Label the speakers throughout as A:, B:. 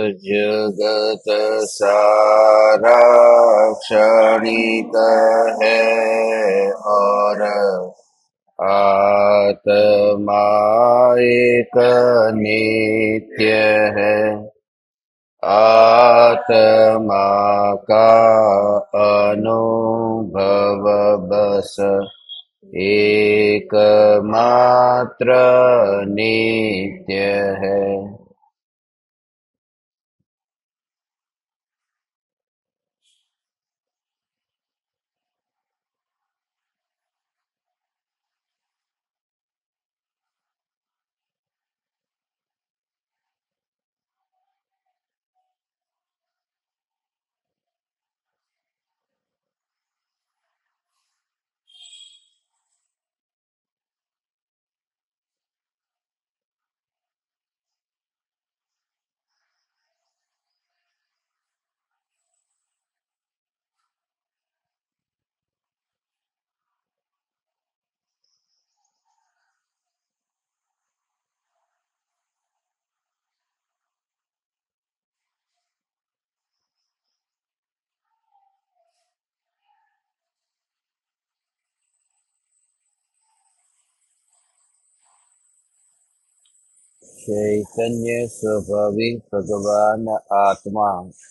A: जगत सारा क्षणिक है और आत्मा एक नित्य है। आत्मा का अनुभव बस एकमात्र नित्य है। चैतन्य स्वभावी भगवान आत्मा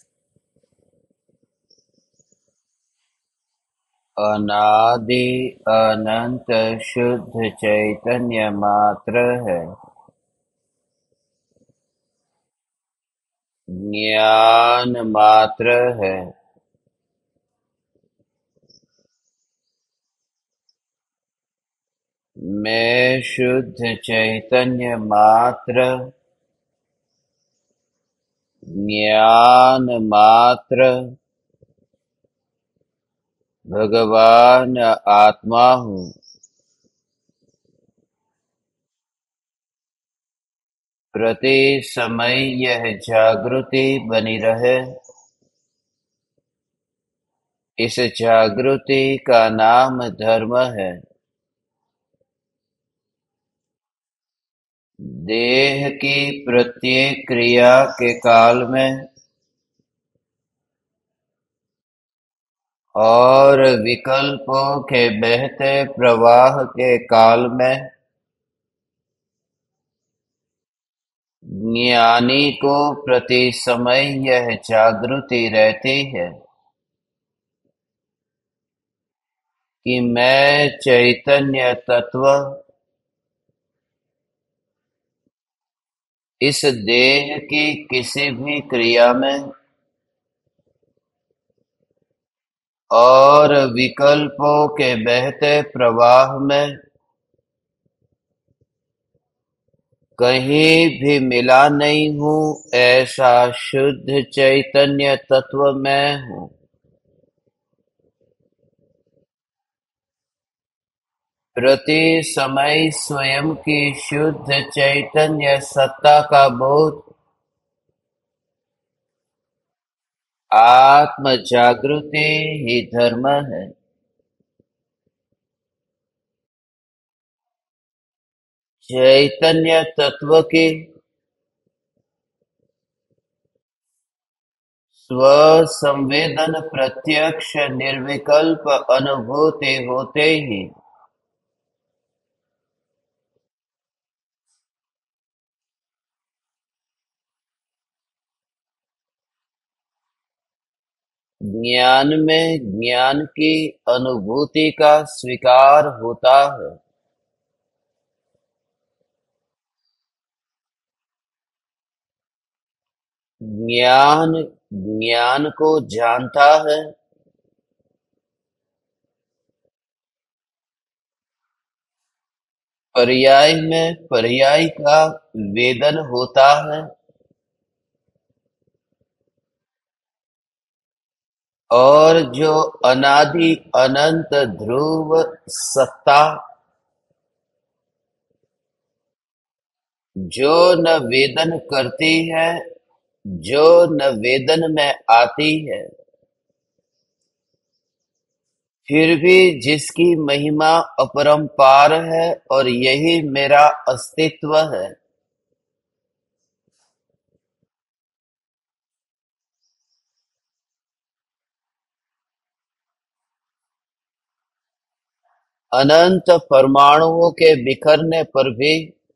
A: अनादि अनंत शुद्ध चैतन्य मात्र है। ज्ञान मात्र है। मैं शुद्ध चैतन्य मात्र, ज्ञान मात्र भगवान आत्मा हूँ। प्रति समय यह जागृति बनी रहे। इस जागृति का नाम धर्म है। देह की प्रत्येक क्रिया के काल में और विकल्पों के बहते प्रवाह के काल में ज्ञानी को प्रति समय यह जागृति रहती है कि मैं चैतन्य तत्व इस देह की किसी भी क्रिया में और विकल्पों के बहते प्रवाह में कहीं भी मिला नहीं हूँ। ऐसा शुद्ध चैतन्य तत्व मैं हूँ। प्रति समय स्वयं की शुद्ध चैतन्य सत्ता का बोध आत्म जागृति ही धर्म है। चैतन्य तत्व की स्व संवेदन प्रत्यक्ष निर्विकल्प अनुभूति होते ही ज्ञान में ज्ञान की अनुभूति का स्वीकार होता है। ज्ञान ज्ञान को जानता है। पर्याय में पर्याय का वेदन होता है और जो अनादि अनंत ध्रुव सत्ता जो न वेदन करती है, जो न वेदन में आती है, फिर भी जिसकी महिमा अपरंपार है और यही मेरा अस्तित्व है। अनंत परमाणुओं के बिखरने पर भी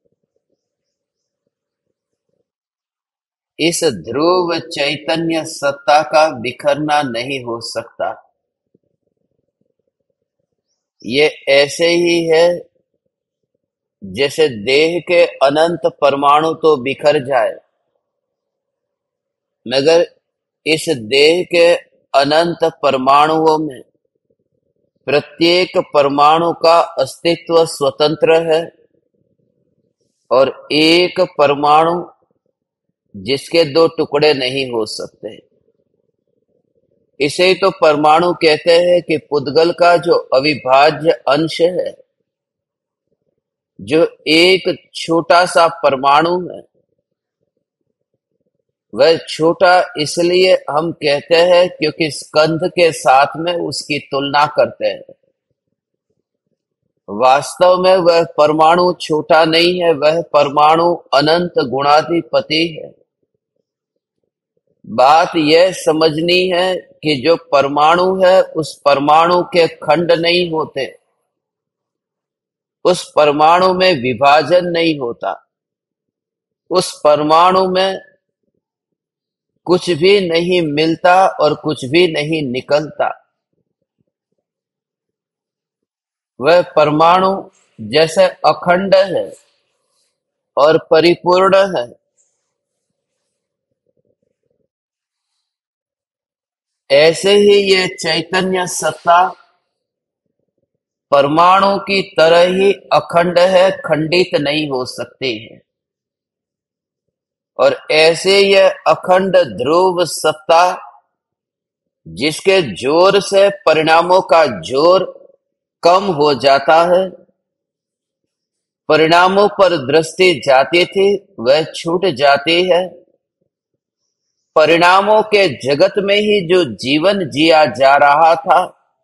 A: इस ध्रुव चैतन्य सत्ता का बिखरना नहीं हो सकता। ये ऐसे ही है जैसे देह के अनंत परमाणु तो बिखर जाए, मगर इस देह के अनंत परमाणुओं में प्रत्येक परमाणु का अस्तित्व स्वतंत्र है और एक परमाणु जिसके दो टुकड़े नहीं हो सकते। इसे ही तो परमाणु कहते हैं कि पुद्गल का जो अविभाज्य अंश है, जो एक छोटा सा परमाणु है, वह छोटा इसलिए हम कहते हैं क्योंकि स्कंध के साथ में उसकी तुलना करते हैं। वास्तव में वह परमाणु छोटा नहीं है, वह परमाणु अनंत गुणाधिपति है। बात यह समझनी है कि जो परमाणु है उस परमाणु के खंड नहीं होते, उस परमाणु में विभाजन नहीं होता, उस परमाणु में कुछ भी नहीं मिलता और कुछ भी नहीं निकलता। वह परमाणु जैसे अखंड है और परिपूर्ण है, ऐसे ही ये चैतन्य सत्ता परमाणु की तरह ही अखंड है, खंडित नहीं हो सकती है। और ऐसे यह अखंड ध्रुव सत्ता जिसके जोर से परिणामों का जोर कम हो जाता है, परिणामों पर दृष्टि जाती थी वह छूट जाती है। परिणामों के जगत में ही जो जीवन जिया जा रहा था,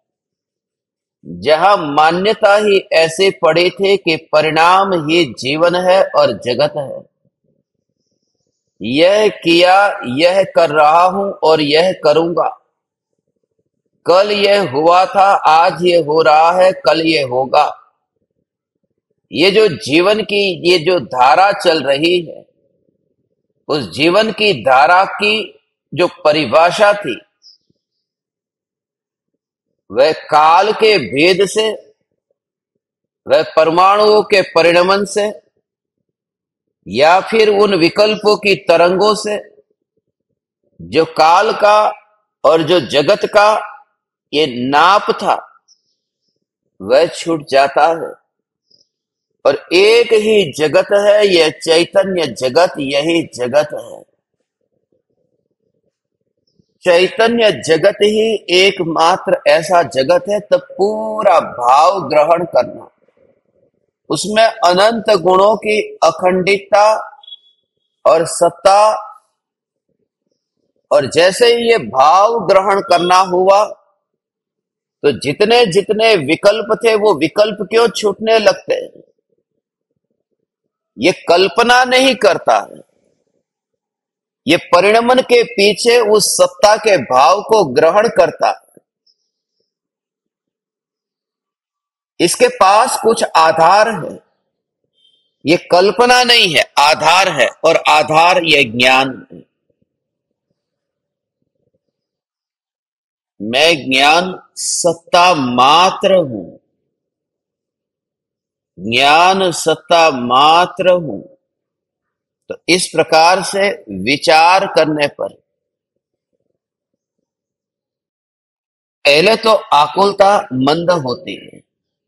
A: जहां मान्यता ही ऐसे पड़ी थी कि परिणाम ही जीवन है और जगत है, यह किया, यह कर रहा हूं और यह करूंगा, कल यह हुआ था, आज ये हो रहा है, कल ये होगा, ये जो जीवन की ये जो धारा चल रही है, उस जीवन की धारा की जो परिभाषा थी वह काल के भेद से, वह परमाणुओं के परिणमन से या फिर उन विकल्पों की तरंगों से जो काल का और जो जगत का ये नाप था वह छूट जाता है और एक ही जगत है, यह चैतन्य जगत, यही जगत है। चैतन्य जगत ही एकमात्र ऐसा जगत है, तब पूरा भाव ग्रहण करना, उसमें अनंत गुणों की अखंडितता और सत्ता, और जैसे ही ये भाव ग्रहण करना हुआ तो जितने जितने विकल्प थे वो विकल्प क्यों छूटने लगते हैं? ये कल्पना नहीं करता है, ये परिणमन के पीछे उस सत्ता के भाव को ग्रहण करता है। इसके पास कुछ आधार है, ये कल्पना नहीं है, आधार है, और आधार ये ज्ञान है। मैं ज्ञान सत्ता मात्र हूं, ज्ञान सत्ता मात्र हूं। तो इस प्रकार से विचार करने पर पहले तो आकुलता मंद होती है,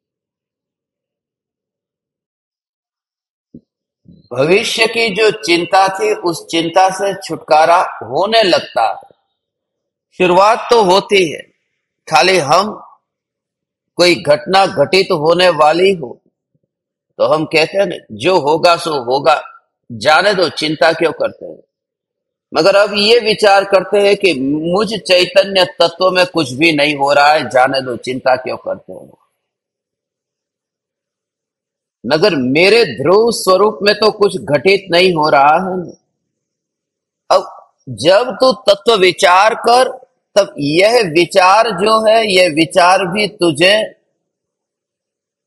A: भविष्य की जो चिंता थी उस चिंता से छुटकारा होने लगता है। शुरुआत तो होती है, खाली हम कोई घटना घटित होने वाली हो तो हम कहते हैं ना, जो होगा सो होगा, जाने दो, चिंता क्यों करते हैं। मगर अब ये विचार करते हैं कि मुझ चैतन्य तत्व में कुछ भी नहीं हो रहा है, जाने दो, चिंता क्यों करते हैं। मगर मेरे ध्रुव स्वरूप में तो कुछ घटित नहीं हो रहा है। अब जब तू तत्व विचार कर, तब यह विचार जो है, यह विचार भी तुझे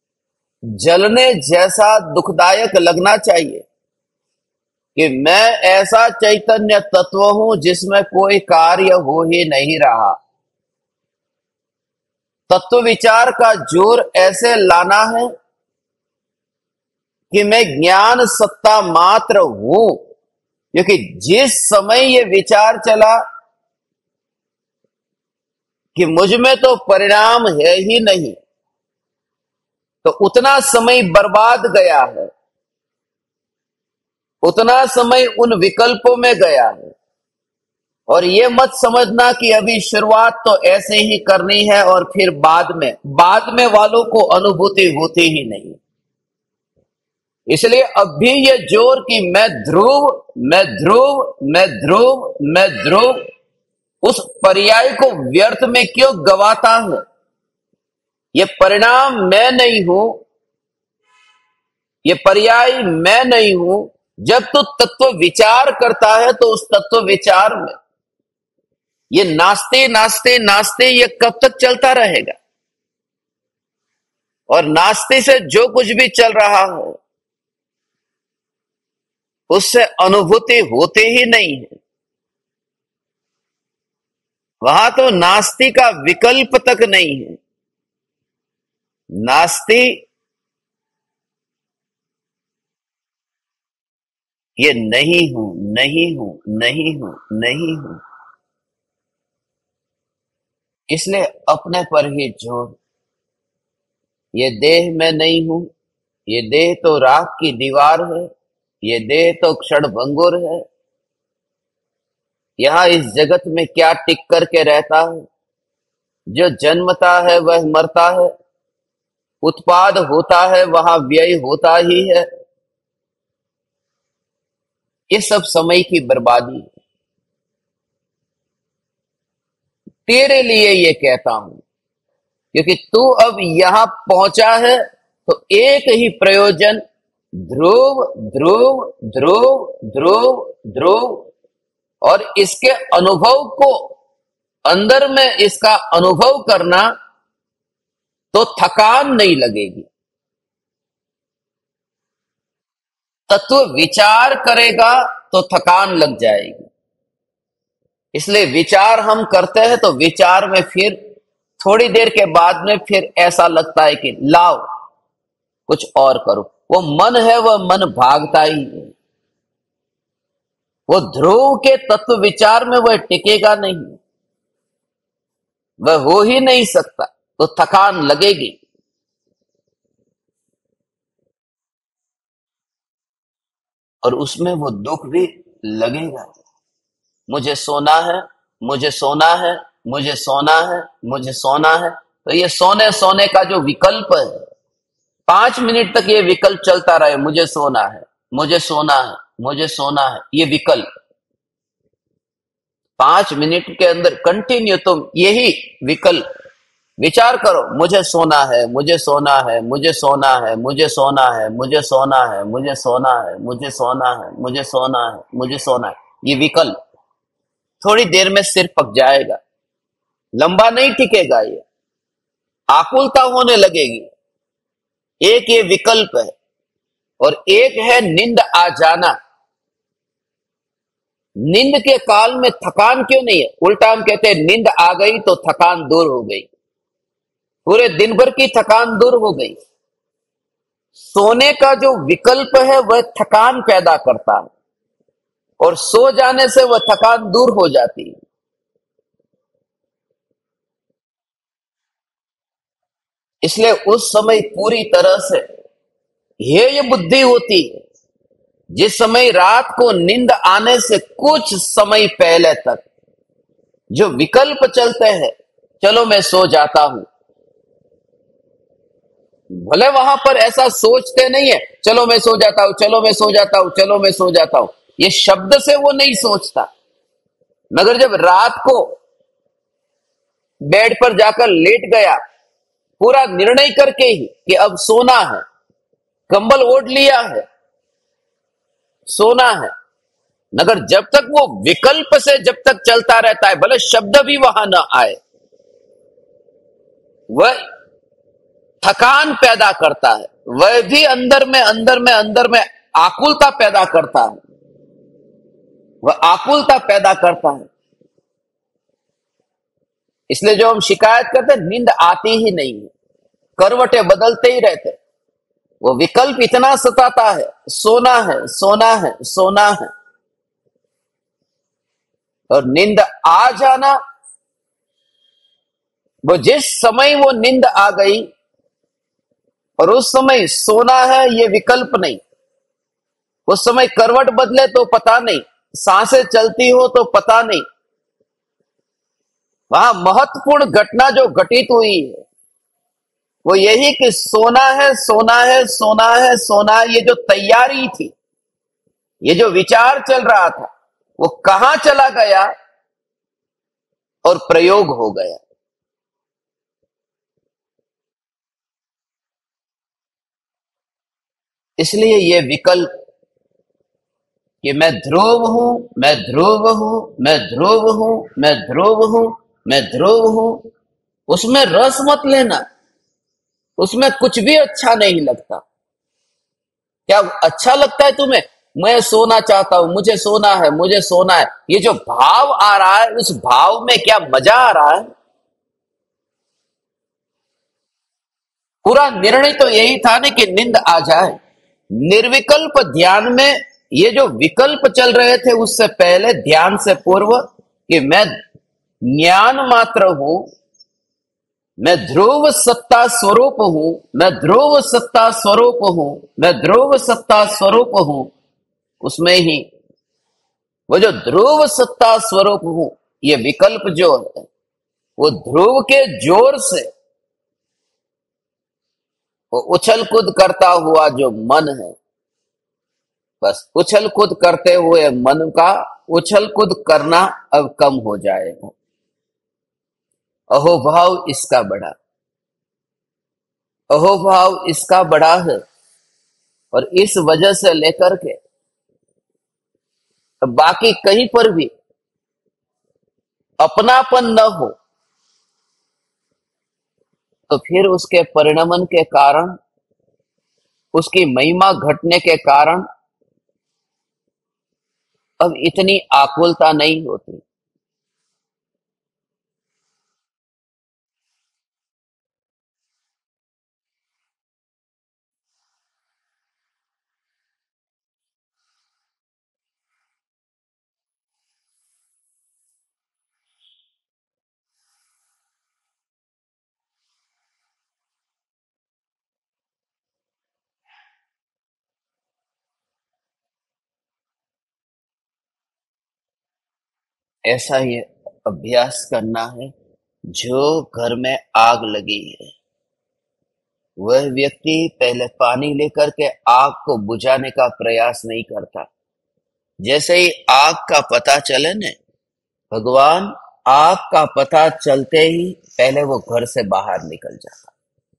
A: जलने जैसा दुखदायक लगना चाहिए कि मैं ऐसा चैतन्य तत्व हूं जिसमें कोई कार्य हो ही नहीं रहा। तत्व विचार का जोर ऐसे लाना है कि मैं ज्ञान सत्ता मात्र हूं, क्योंकि जिस समय ये विचार चला कि मुझ में तो परिणाम है ही नहीं, तो उतना समय बर्बाद गया है, उतना समय उन विकल्पों में गया है। और ये मत समझना कि अभी शुरुआत तो ऐसे ही करनी है और फिर बाद में वालों को अनुभूति होती ही नहीं। इसलिए अब भी ये जोर कि मैं ध्रुव, मैं ध्रुव, मैं ध्रुव, मैं ध्रुव, उस पर्याय को व्यर्थ में क्यों गवाता हूं? ये परिणाम मैं नहीं हूं, ये पर्याय मैं नहीं हूं। जब तू तत्व विचार करता है तो उस तत्व विचार में ये नाचते नाचते नाचते ये कब तक चलता रहेगा? और नाचते से जो कुछ भी चल रहा हो उससे अनुभूति होते ही नहीं है। वहां तो नास्ति का विकल्प तक नहीं है। नास्ति ये नहीं हूं, नहीं हूं, नहीं हूं, नहीं हूं। इसलिए अपने पर ही जोर। ये देह मैं नहीं हूं, ये देह तो राख की दीवार है, ये देह तो क्षण भंगुर है। यहां इस जगत में क्या टिक करके रहता है? जो जन्मता है वह मरता है, उत्पाद होता है वहां व्यय होता ही है। ये सब समय की बर्बादी है। तेरे लिए ये कहता हूं, क्योंकि तू अब यहां पहुंचा है तो एक ही प्रयोजन, ध्रुव ध्रुव ध्रुव ध्रुव ध्रुव। और इसके अनुभव को अंदर में इसका अनुभव करना, तो थकान नहीं लगेगी। तत्व विचार करेगा तो थकान लग जाएगी। इसलिए विचार हम करते हैं तो विचार में फिर थोड़ी देर के बाद में फिर ऐसा लगता है कि लाओ कुछ और करो। वो मन है, वह मन भागता ही है। वो ध्रुव के तत्व विचार में वह टिकेगा नहीं, वह हो ही नहीं सकता, तो थकान लगेगी। और उसमें वो दुख भी लगेगा। मुझे सोना है, मुझे सोना है, मुझे सोना है, मुझे सोना है। तो ये सोने सोने का जो विकल्प है, 5 मिनट तक ये विकल्प चलता रहे, मुझे सोना है, मुझे सोना है, मुझे सोना है, ये विकल्प 5 मिनट के अंदर कंटिन्यू तुम यही विकल्प विचार करो। मुझे सोना है, मुझे सोना है, मुझे सोना है, मुझे सोना है, मुझे सोना है, मुझे सोना है, मुझे सोना है, मुझे सोना है, मुझे सोना है। ये विकल्प थोड़ी देर में सिर पक जाएगा, लंबा नहीं टिकेगा। ये आकुलता होने लगेगी। एक ये विकल्प है और एक है नींद आ जाना। नींद के काल में थकान क्यों नहीं है? उल्टा हम कहते हैं नींद आ गई तो थकान दूर हो गई, पूरे दिन भर की थकान दूर हो गई। सोने का जो विकल्प है वह थकान पैदा करता है और सो जाने से वह थकान दूर हो जाती है। इसलिए उस समय पूरी तरह से ये बुद्धि होती है। जिस समय रात को नींद आने से कुछ समय पहले तक जो विकल्प चलते हैं, चलो मैं सो जाता हूं, भले वहां पर ऐसा सोचते नहीं है, चलो मैं सो जाता हूं, चलो मैं सो जाता हूं, चलो मैं सो जाता हूं, ये शब्द से वो नहीं सोचता। मगर जब रात को बेड पर जाकर लेट गया, पूरा निर्णय करके ही कि अब सोना है, कंबल ओढ़ लिया है, सोना है, मगर जब तक वो विकल्प से जब तक चलता रहता है, भले शब्द भी वहां ना आए, वह थकान पैदा करता है, वह भी अंदर में आकुलता पैदा करता है। वह आकुलता पैदा करता है। इसलिए जो हम शिकायत करते हैं, नींद आती ही नहीं है, करवटें बदलते ही रहते। वो विकल्प इतना सताता है, सोना है, सोना है, सोना है। और नींद आ जाना, वो जिस समय वो नींद आ गई और उस समय सोना है, ये विकल्प नहीं। उस समय करवट बदले तो पता नहीं, सांसें चलती हो तो पता नहीं। वहां महत्वपूर्ण घटना जो घटित हुई है वो यही कि सोना है, सोना है, सोना है, सोना है। ये जो तैयारी थी, ये जो विचार चल रहा था, वो कहां चला गया और प्रयोग हो गया। इसलिए ये विकल्प कि मैं ध्रुव हूं, मैं ध्रुव हूं, मैं ध्रुव हूं, मैं ध्रुव हूं, मैं ध्रुव हूं, उसमें रस मत लेना। उसमें कुछ भी अच्छा नहीं लगता। क्या अच्छा लगता है तुम्हें? मैं सोना चाहता हूं, मुझे सोना है, मुझे सोना है। ये जो भाव आ रहा है, उस भाव में क्या मजा आ रहा है? पूरा निर्णय तो यही था ना कि नींद आ जाए। निर्विकल्प ध्यान में ये जो विकल्प चल रहे थे, उससे पहले ध्यान से पूर्व कि मैं ज्ञान मात्र हूं, मैं ध्रुव सत्ता स्वरूप हूं, मैं ध्रुव सत्ता स्वरूप हूं, मैं ध्रुव सत्ता स्वरूप हूं। उसमें ही वो जो ध्रुव सत्ता स्वरूप हूं, ये विकल्प जो है, वो ध्रुव के जोर से वो उछल कूद करता हुआ जो मन है, बस उछल कूद करते हुए मन का उछल कूद करना अब कम हो जाएगा। अहोभाव इसका बड़ा, अहोभाव इसका बड़ा है। और इस वजह से लेकर के बाकी कहीं पर भी अपनापन न हो, तो फिर उसके परिणमन के कारण, उसकी महिमा घटने के कारण अब इतनी आकुलता नहीं होती। ऐसा ही अभ्यास करना है। जो घर में आग लगी है, वह व्यक्ति पहले पानी लेकर के आग को बुझाने का प्रयास नहीं करता। जैसे ही आग का पता चले न, भगवान आग का पता चलते ही पहले वो घर से बाहर निकल जाता।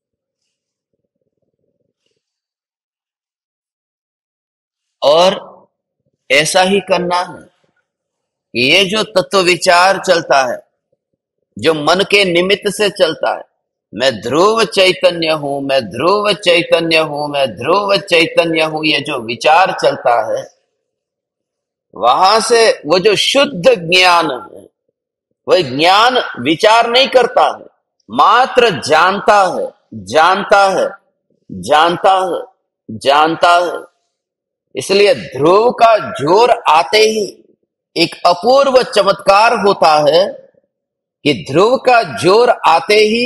A: और ऐसा ही करना है कि ये जो तत्व विचार चलता है, जो मन के निमित्त से चलता है, मैं ध्रुव चैतन्य हूं, मैं ध्रुव चैतन्य हूं, मैं ध्रुव चैतन्य हूं, ये जो विचार चलता है, वहां से वो जो शुद्ध ज्ञान है, वह ज्ञान विचार नहीं करता है, मात्र जानता है, जानता है, जानता है, जानता है। इसलिए ध्रुव का जोर आते ही एक अपूर्व चमत्कार होता है कि ध्रुव का जोर आते ही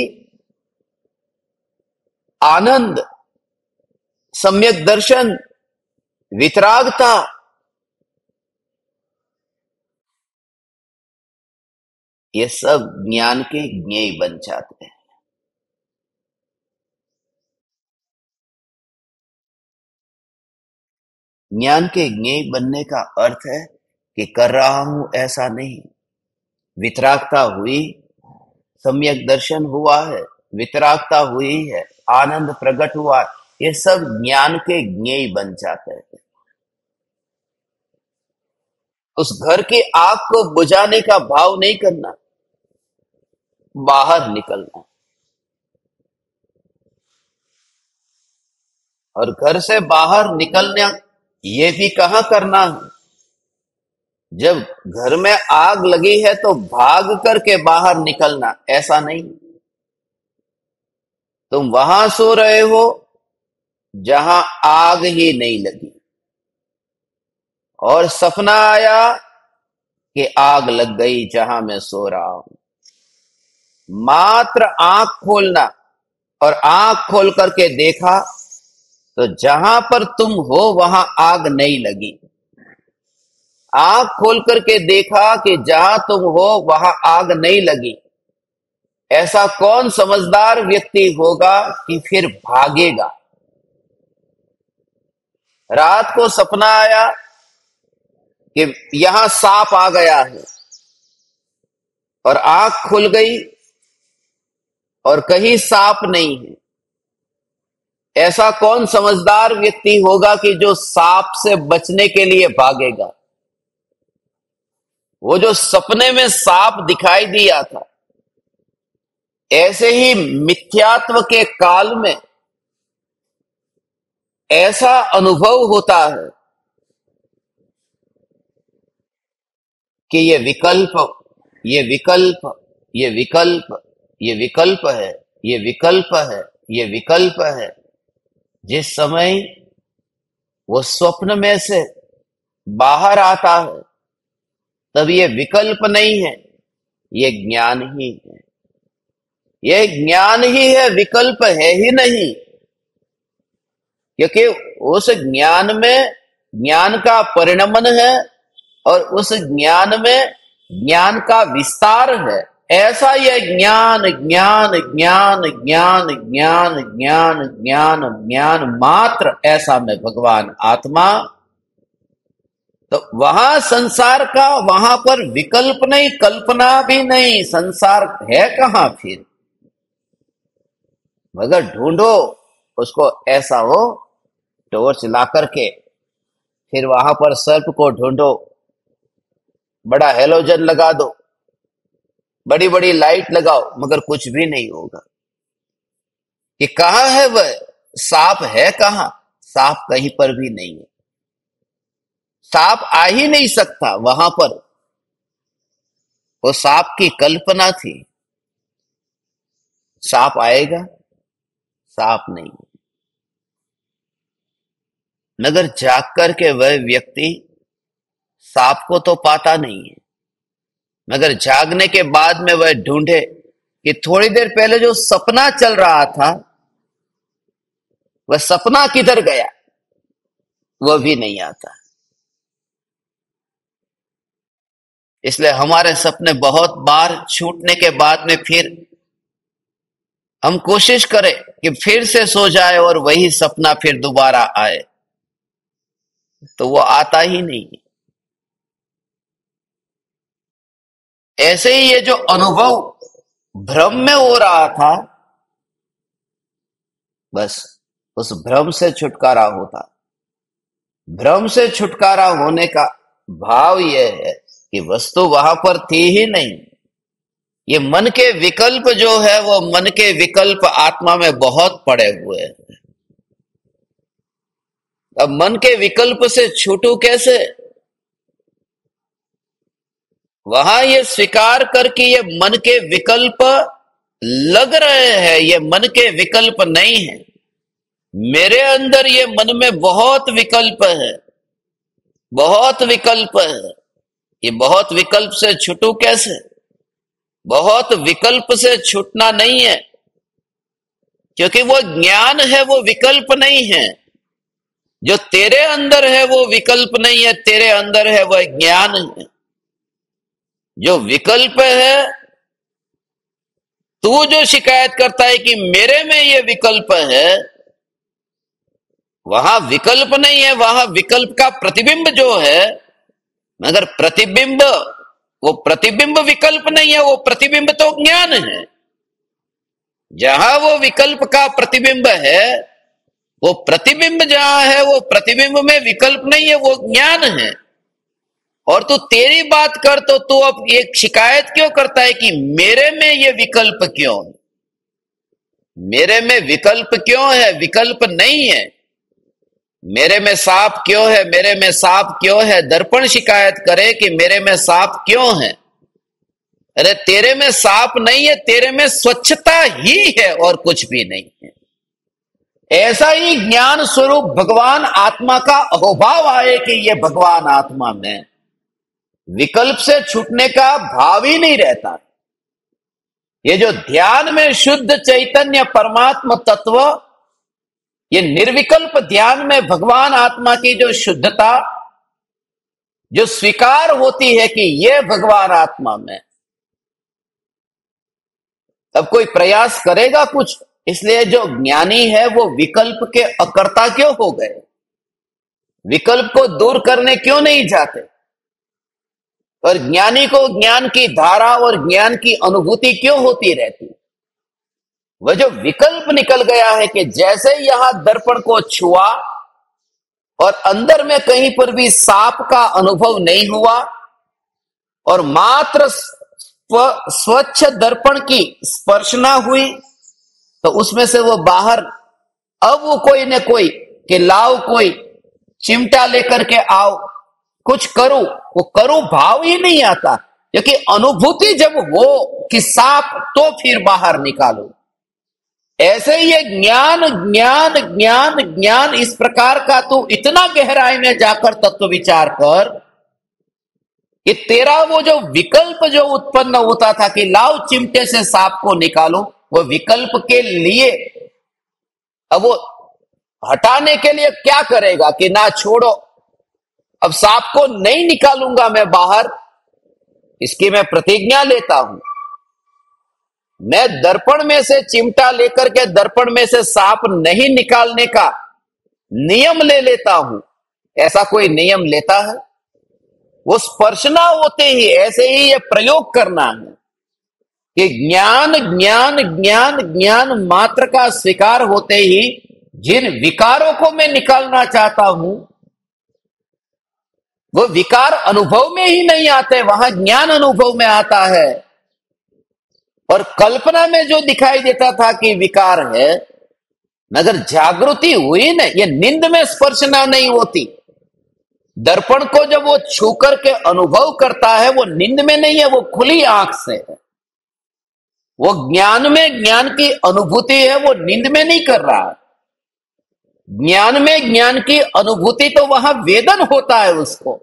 A: आनंद, सम्यक दर्शन, वितरागता, ये सब ज्ञान के ज्ञेय बन जाते हैं। ज्ञान के ज्ञेय बनने का अर्थ है कि कर रहा हूं ऐसा नहीं, वितरागता हुई, सम्यक दर्शन हुआ है, वितरागता हुई है, आनंद प्रकट हुआ है, ये सब ज्ञान के ज्ञेय बन जाते हैं। उस घर की आग को बुझाने का भाव नहीं करना, बाहर निकलना। और घर से बाहर निकलना ये भी कहाँ करना है। जब घर में आग लगी है तो भाग करके बाहर निकलना, ऐसा नहीं। तुम वहां सो रहे हो जहां आग ही नहीं लगी, और सपना आया कि आग लग गई जहां मैं सो रहा हूं। मात्र आंख खोलना, और आंख खोल करके देखा तो जहां पर तुम हो वहां आग नहीं लगी। आंख खोल करके देखा कि जहां तुम हो वहां आग नहीं लगी। ऐसा कौन समझदार व्यक्ति होगा कि फिर भागेगा। रात को सपना आया कि यहां सांप आ गया है, और आंख खुल गई और कहीं सांप नहीं है। ऐसा कौन समझदार व्यक्ति होगा कि जो सांप से बचने के लिए भागेगा। वो जो सपने में सांप दिखाई दिया था, ऐसे ही मिथ्यात्व के काल में ऐसा अनुभव होता है कि ये विकल्प, ये विकल्प, ये विकल्प, ये विकल्प है, ये विकल्प है, ये विकल्प है। जिस समय वो स्वप्न में से बाहर आता है तब ये विकल्प नहीं है, ये ज्ञान ही है। ये ज्ञान ही है, विकल्प है ही नहीं। क्योंकि उस ज्ञान में ज्ञान का परिणमन है, और उस ज्ञान में ज्ञान का विस्तार है। ऐसा यह ज्ञान ज्ञान ज्ञान ज्ञान ज्ञान ज्ञान ज्ञान ज्ञान मात्र, ऐसा में भगवान आत्मा। तो वहां संसार का, वहां पर विकल्प नहीं, कल्पना भी नहीं। संसार है कहां फिर, मगर ढूंढो उसको। ऐसा हो टॉर्च ला करके, फिर वहां पर सर्प को ढूंढो, बड़ा हेलोजन लगा दो, बड़ी बड़ी लाइट लगाओ, मगर कुछ भी नहीं होगा। कि कहां है वह सांप, है कहां? सांप कहीं पर भी नहीं है। सांप आ ही नहीं सकता वहां पर। वो सांप की कल्पना थी। सांप आएगा? सांप नहीं। मगर जाग करके वह व्यक्ति सांप को तो पाता नहीं है, मगर जागने के बाद में वह ढूंढे कि थोड़ी देर पहले जो सपना चल रहा था, वह सपना किधर गया, वह भी नहीं आता। इसलिए हमारे सपने बहुत बार छूटने के बाद में फिर हम कोशिश करें कि फिर से सो जाए और वही सपना फिर दोबारा आए, तो वो आता ही नहीं। ऐसे ही ये जो अनुभव भ्रम में हो रहा था, बस उस भ्रम से छुटकारा होता। भ्रम से छुटकारा होने का भाव यह है कि वस्तु वहां पर थी ही नहीं। ये मन के विकल्प जो है, वो मन के विकल्प आत्मा में बहुत पड़े हुए हैं। अब मन के विकल्प से छूटू कैसे? वहां ये स्वीकार करके ये मन के विकल्प लग रहे हैं, ये मन के विकल्प नहीं है। मेरे अंदर ये मन में बहुत विकल्प है, बहुत विकल्प है। ये बहुत विकल्प से छूटू कैसे? बहुत विकल्प से छूटना नहीं है, क्योंकि वो ज्ञान है, वो विकल्प नहीं है। जो तेरे अंदर है वो विकल्प नहीं है, तेरे अंदर है वह ज्ञान है। जो विकल्प है, तू जो शिकायत करता है कि मेरे में ये विकल्प है, वहां विकल्प नहीं है, वहां विकल्प का प्रतिबिंब जो है। मगर प्रतिबिंब, वो प्रतिबिंब विकल्प नहीं है, वो प्रतिबिंब तो ज्ञान है। जहां वो विकल्प का प्रतिबिंब है, वो प्रतिबिंब जहां है, वो प्रतिबिंब में विकल्प नहीं है, वो ज्ञान है। और तू तेरी बात कर, तो तू अब एक शिकायत क्यों करता है कि मेरे में ये विकल्प क्यों है? मेरे में विकल्प क्यों है? विकल्प नहीं है। मेरे में सांप क्यों है, मेरे में सांप क्यों है, दर्पण शिकायत करे कि मेरे में सांप क्यों है। अरे तेरे में सांप नहीं है, तेरे में स्वच्छता ही है और कुछ भी नहीं है। ऐसा ही ज्ञान स्वरूप भगवान आत्मा का अहोभाव आए कि ये भगवान आत्मा में विकल्प से छूटने का भाव ही नहीं रहता। ये जो ध्यान में शुद्ध चैतन्य परमात्मा तत्व, ये निर्विकल्प ध्यान में भगवान आत्मा की जो शुद्धता जो स्वीकार होती है कि ये भगवान आत्मा में, तब कोई प्रयास करेगा कुछ। इसलिए जो ज्ञानी है वो विकल्प के अकर्ता क्यों हो गए, विकल्प को दूर करने क्यों नहीं जाते। और ज्ञानी को ज्ञान की धारा और ज्ञान की अनुभूति क्यों होती रहती। वह जो विकल्प निकल गया है कि जैसे ही यहां दर्पण को छुआ और अंदर में कहीं पर भी सांप का अनुभव नहीं हुआ और मात्र स्वच्छ दर्पण की स्पर्शना हुई, तो उसमें से वो बाहर, अब वो कोई न कोई कि लाओ कोई चिमटा लेकर के आओ कुछ करूं, वो करूं भाव ही नहीं आता। क्योंकि अनुभूति जब हो कि सांप, तो फिर बाहर निकालो। ऐसे ही ये ज्ञान ज्ञान ज्ञान ज्ञान, इस प्रकार का तू इतना गहराई में जाकर तत्व विचार कर कि तेरा वो जो विकल्प जो उत्पन्न होता था कि लाओ चिमटे से सांप को निकालो, वो विकल्प के लिए अब वो हटाने के लिए क्या करेगा कि ना छोड़ो, अब सांप को नहीं निकालूंगा मैं बाहर, इसकी मैं प्रतिज्ञा लेता हूं। मैं दर्पण में से चिमटा लेकर के दर्पण में से सांप नहीं निकालने का नियम ले लेता हूं। ऐसा कोई नियम लेता है? वो स्पर्शना होते ही ऐसे ही ये प्रयोग करना है कि ज्ञान ज्ञान ज्ञान ज्ञान मात्र का स्वीकार होते ही जिन विकारों को मैं निकालना चाहता हूं वो विकार अनुभव में ही नहीं आते, वहां ज्ञान अनुभव में आता है। और कल्पना में जो दिखाई देता था कि विकार है, मगर जागृति हुई ना, ये नींद में स्पर्शना नहीं होती। दर्पण को जब वो छू करके अनुभव करता है, वो नींद में नहीं है, वो खुली आंख से है। वो ज्ञान में ज्ञान की अनुभूति है, वो नींद में नहीं कर रहा। ज्ञान में ज्ञान की अनुभूति तो वहां वेदन होता है उसको।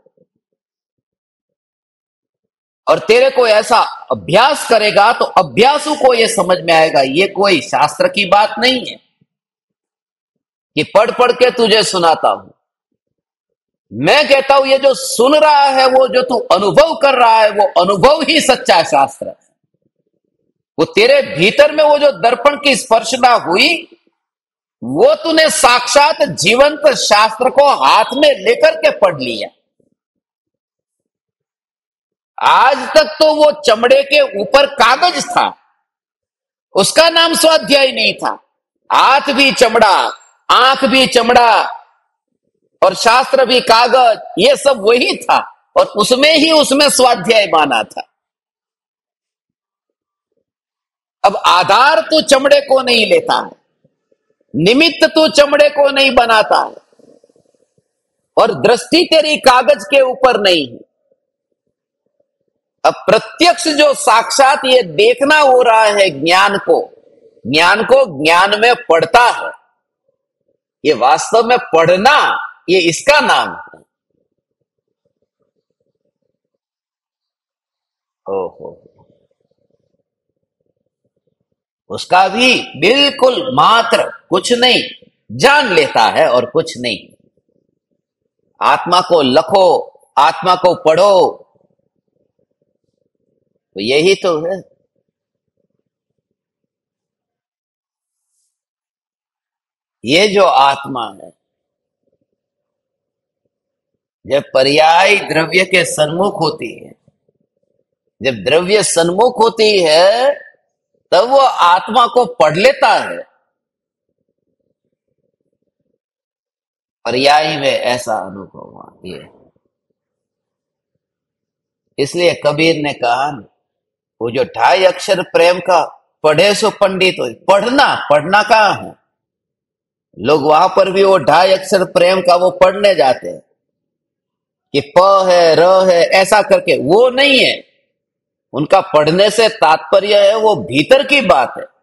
A: और तेरे को ऐसा अभ्यास करेगा तो अभ्यासु को यह समझ में आएगा, ये कोई शास्त्र की बात नहीं है कि पढ़ पढ़ के तुझे सुनाता हूं। मैं कहता हूं ये जो सुन रहा है, वो जो तू अनुभव कर रहा है, वो अनुभव ही सच्चा शास्त्र है। वो तेरे भीतर में वो जो दर्पण की स्पर्शना हुई, वो तूने साक्षात जीवंत शास्त्र को हाथ में लेकर के पढ़ लिया। आज तक तो वो चमड़े के ऊपर कागज था, उसका नाम स्वाध्याय नहीं था। हाथ भी चमड़ा, आंख भी चमड़ा और शास्त्र भी कागज, ये सब वही था और उसमें स्वाध्याय माना था। अब आधार तो चमड़े को नहीं लेता है, निमित्त तो चमड़े को नहीं बनाता है, और दृष्टि तेरी कागज के ऊपर नहीं है। अब प्रत्यक्ष जो साक्षात ये देखना हो रहा है ज्ञान को ज्ञान में पढ़ता है, ये वास्तव में पढ़ना, ये इसका नाम है। ओहो, उसका भी बिल्कुल मात्र कुछ नहीं, जान लेता है और कुछ नहीं। आत्मा को लखो, आत्मा को पढ़ो, तो यही तो है। ये जो आत्मा है, जब पर्याय द्रव्य के सन्मुख होती है, जब द्रव्य सन्मुख होती है, तब वो आत्मा को पढ़ लेता है। पर्याय में ऐसा अनुभव हुआ ये। इसलिए कबीर ने कहा, वो जो 2.5 अक्षर प्रेम का, पढ़े सो पंडित हो। पढ़ना कहाँ है? लोग वहां पर भी वो 2.5 अक्षर प्रेम का वो पढ़ने जाते हैं कि प है, र है, ऐसा करके। वो नहीं है। उनका पढ़ने से तात्पर्य है वो भीतर की बात है।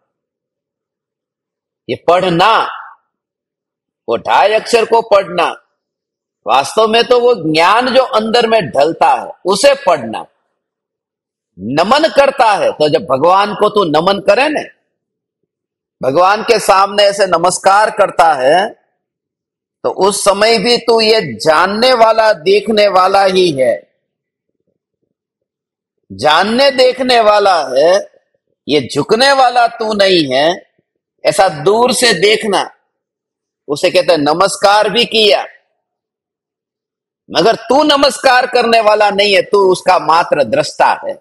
A: ये पढ़ना, वो 2.5 अक्षर को पढ़ना, वास्तव में तो वो ज्ञान जो अंदर में ढलता है उसे पढ़ना। नमन करता है तो जब भगवान को तू नमन करे ना, भगवान के सामने ऐसे नमस्कार करता है, तो उस समय भी तू ये जानने वाला देखने वाला ही है। जानने देखने वाला है, ये झुकने वाला तू नहीं है। ऐसा दूर से देखना, उसे कहते हैं नमस्कार भी किया, मगर तू नमस्कार करने वाला नहीं है, तू उसका मात्र दृष्टा है।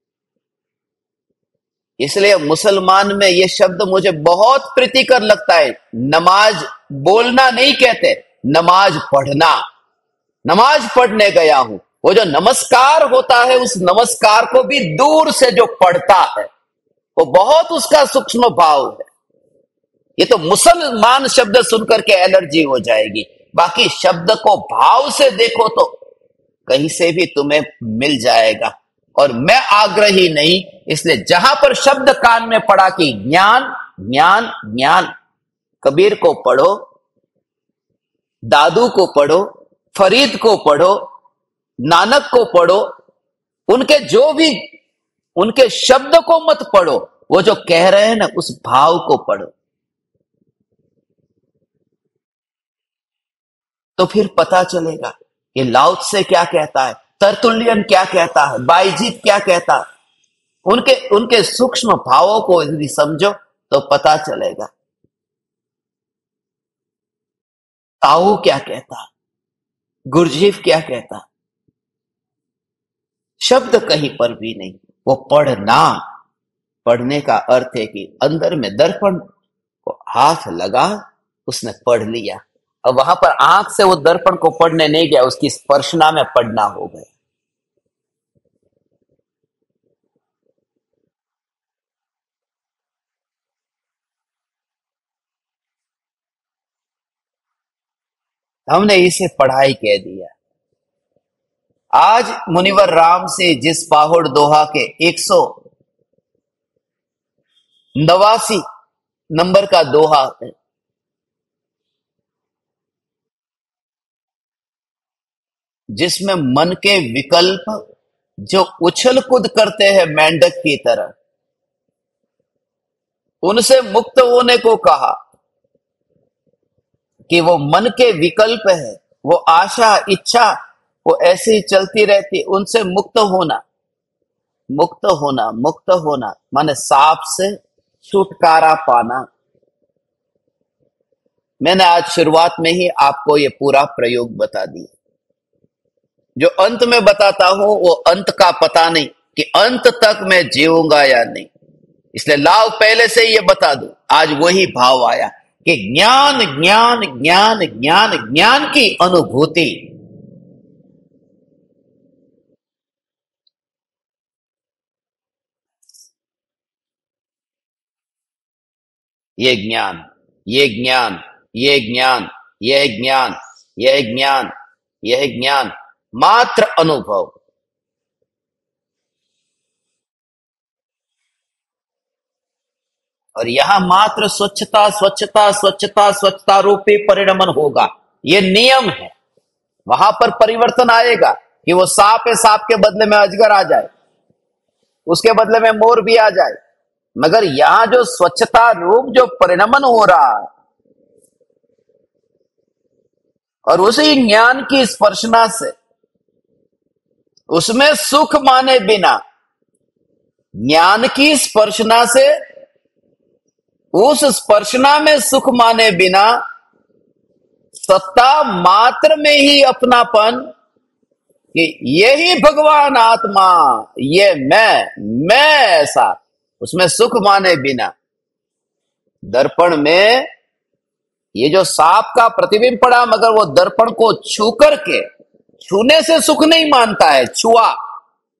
A: इसलिए मुसलमान में यह शब्द मुझे बहुत प्रीतिकर लगता है। नमाज बोलना नहीं कहते, नमाज पढ़ना। नमाज पढ़ने गया हूं, वो जो नमस्कार होता है, उस नमस्कार को भी दूर से जो पढ़ता है, वो बहुत उसका सूक्ष्म भाव है। ये तो मुसलमान शब्द सुनकर के एलर्जी हो जाएगी। बाकी शब्द को भाव से देखो तो कहीं से भी तुम्हें मिल जाएगा। और मैं आग्रही नहीं, इसलिए जहां पर शब्द कान में पड़ा कि ज्ञान ज्ञान ज्ञान, कबीर को पढ़ो, दादू को पढ़ो, फरीद को पढ़ो, नानक को पढ़ो, उनके जो भी उनके शब्द को मत पढ़ो, वो जो कह रहे हैं ना उस भाव को पढ़ो। तो फिर पता चलेगा ये लाओ से क्या कहता है, तरतुल्यन क्या कहता है, बाईजीत क्या कहता है। उनके उनके सूक्ष्म भावों को यदि समझो तो पता चलेगा। ताऊ क्या कहता, गुरजीफ क्या कहता, शब्द कहीं पर भी नहीं। वो पढ़ना, पढ़ने का अर्थ है कि अंदर में दर्पण को हाथ लगा, उसने पढ़ लिया। अब वहां पर आंख से वो दर्पण को पढ़ने नहीं गया, उसकी स्पर्शना में पढ़ना हो गया। हमने इसे पढ़ाई कह दिया। आज मुनिवर राम से जिस पाहुड़ दोहा के 189 नंबर का दोहा है, जिसमें मन के विकल्प जो उछल कूद करते हैं मेंढक की तरह, उनसे मुक्त होने को कहा कि वो मन के विकल्प है, वो आशा इच्छा वो ऐसे ही चलती रहती, उनसे मुक्त होना। मुक्त होना, मुक्त होना माने सांप से छुटकारा पाना। मैंने आज शुरुआत में ही आपको ये पूरा प्रयोग बता दिया। जो अंत में बताता हूं वो अंत का पता नहीं कि अंत तक मैं जीऊंगा या नहीं, इसलिए लाओ पहले से ये बता दूं। आज वही भाव आया कि ज्ञान ज्ञान ज्ञान ज्ञान, ज्ञान की अनुभूति। ये ज्ञान, ये ज्ञान, ये ज्ञान, यह ज्ञान, यह ज्ञान, यह ज्ञान, मात्र अनुभव। और यहां मात्र स्वच्छता स्वच्छता स्वच्छता स्वच्छता रूपी परिणमन होगा, ये नियम है। वहां पर परिवर्तन आएगा कि वो सांप है, सांप के बदले में अजगर आ जाए, उसके बदले में मोर भी आ जाए। मगर यहां जो स्वच्छता रूप जो परिणमन हो रहा है, और उसी ज्ञान की स्पर्शना से उसमें सुख माने बिना, ज्ञान की स्पर्शना से उस स्पर्शना में सुख माने बिना, सत्ता मात्र में ही अपनापन कि यही भगवान आत्मा, ये मैं ऐसा, उसमें सुख माने बिना। दर्पण में ये जो सांप का प्रतिबिंब पड़ा, मगर वो दर्पण को छू करके, छूने से सुख नहीं मानता है, छुआ,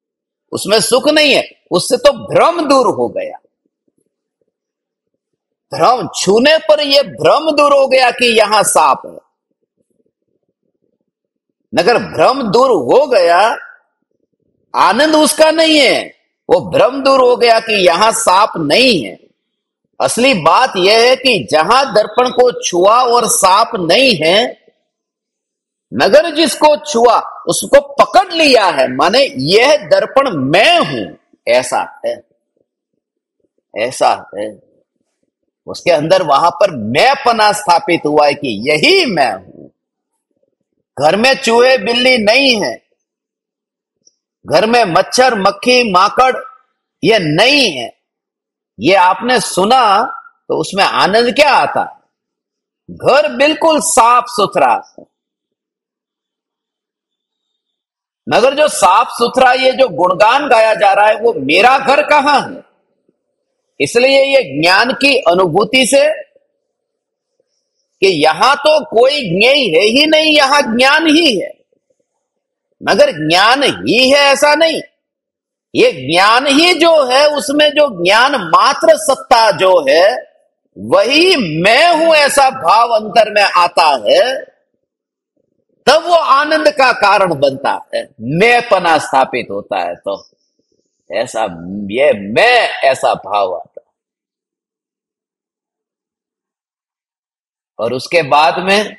A: उसमें सुख नहीं है, उससे तो भ्रम दूर हो गया। भ्रम छूने पर यह भ्रम दूर हो गया कि यहां सांप है। मगर भ्रम दूर हो गया, आनंद उसका नहीं है। वो भ्रम दूर हो गया कि यहां सांप नहीं है। असली बात यह है कि जहां दर्पण को छुआ और सांप नहीं है, मगर जिसको छुआ उसको पकड़ लिया है, माने यह दर्पण मैं हूं, ऐसा है, ऐसा है। उसके अंदर वहां पर मैं पना स्थापित हुआ है कि यही मैं हूं। घर में चूहे बिल्ली नहीं है, घर में मच्छर मक्खी माकड़ ये नहीं है। ये आपने सुना तो उसमें आनंद क्या आता? घर बिल्कुल साफ सुथरा है। मगर जो साफ सुथरा ये जो गुणगान गाया जा रहा है, वो मेरा घर कहां है? इसलिए ये ज्ञान की अनुभूति से कि यहां तो कोई ज्ञेय है ही नहीं, यहां ज्ञान ही है। मगर ज्ञान ही है ऐसा नहीं, ये ज्ञान ही जो है, उसमें जो ज्ञान मात्र सत्ता जो है, वही मैं हूं ऐसा भाव अंतर में आता है, तब वो आनंद का कारण बनता है, मैं पना स्थापित होता है। तो ऐसा ये मैं ऐसा भाव आता है। और उसके बाद में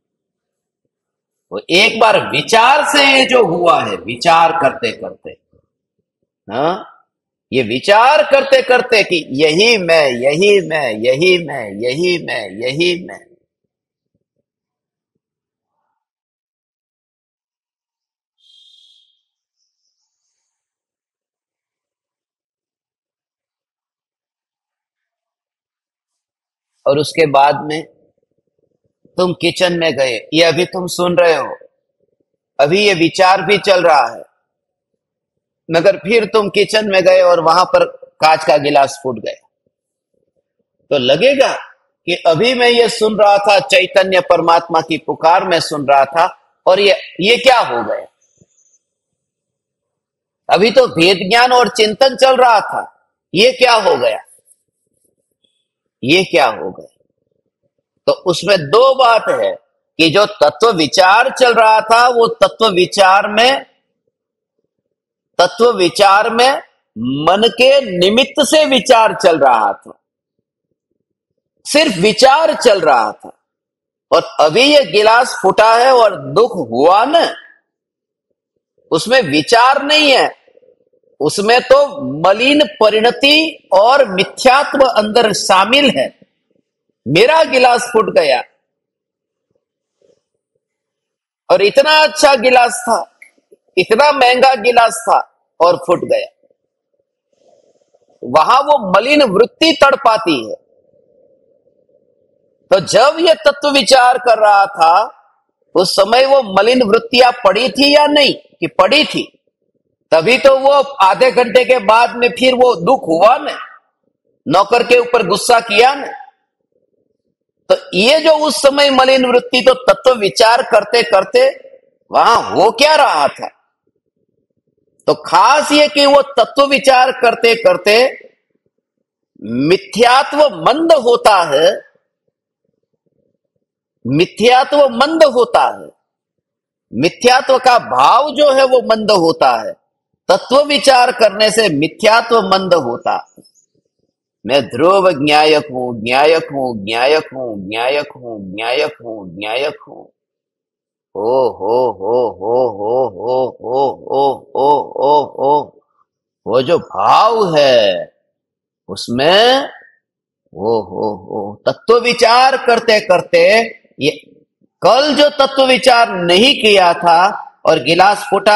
A: वो एक बार विचार से ये जो हुआ है, विचार करते करते, हाँ, ये विचार करते करते कि यही मैं, यही मैं, यही मैं, यही मैं, यही मैं। और उसके बाद में तुम किचन में गए, ये अभी तुम सुन रहे हो, अभी ये विचार भी चल रहा है, मगर फिर तुम किचन में गए और वहां पर कांच का गिलास फूट गया, तो लगेगा कि अभी मैं ये सुन रहा था, चैतन्य परमात्मा की पुकार में सुन रहा था, और ये क्या हो गया? अभी तो भेद ज्ञान और चिंतन चल रहा था, ये क्या हो गया? ये क्या हो गया? तो उसमें दो बात है कि जो तत्व विचार चल रहा था, वो तत्व विचार में मन के निमित्त से विचार चल रहा था, सिर्फ विचार चल रहा था। और अभी ये गिलास फूटा है और दुख हुआ न, उसमें विचार नहीं है, उसमें तो मलिन परिणति और मिथ्यात्व अंदर शामिल है। मेरा गिलास फूट गया, और इतना अच्छा गिलास था, इतना महंगा गिलास था, और फूट गया। वहां वो मलिन वृत्ति तड़पाती है। तो जब ये तत्व विचार कर रहा था, उस समय वो मलिन वृत्तियां पड़ी थी या नहीं? कि पड़ी थी, तभी तो वो आधे घंटे के बाद में फिर वो दुख हुआ न, नौकर के ऊपर गुस्सा किया न। तो ये जो उस समय मलिन वृत्ति, तो तत्व विचार करते करते वहां हो क्या रहा था? तो खास ये कि वो तत्व विचार करते करते मिथ्यात्व मंद होता है, मिथ्यात्व मंद होता है, मिथ्यात्व का भाव जो है वो मंद होता है। तत्व विचार करने से मिथ्यात्व मंद होता है। मैं ध्रुव ज्ञायक हूं, ज्ञायक हूं, ज्ञायक हूं, ज्ञायक हूं, ज्ञायक हूं, ज्ञायक हूं। हो हो हो हो हो हो हो हो हो हो हो, वो जो भाव है उसमें, हो तत्व विचार करते करते, ये कल जो तत्व विचार नहीं किया था और गिलास फूटा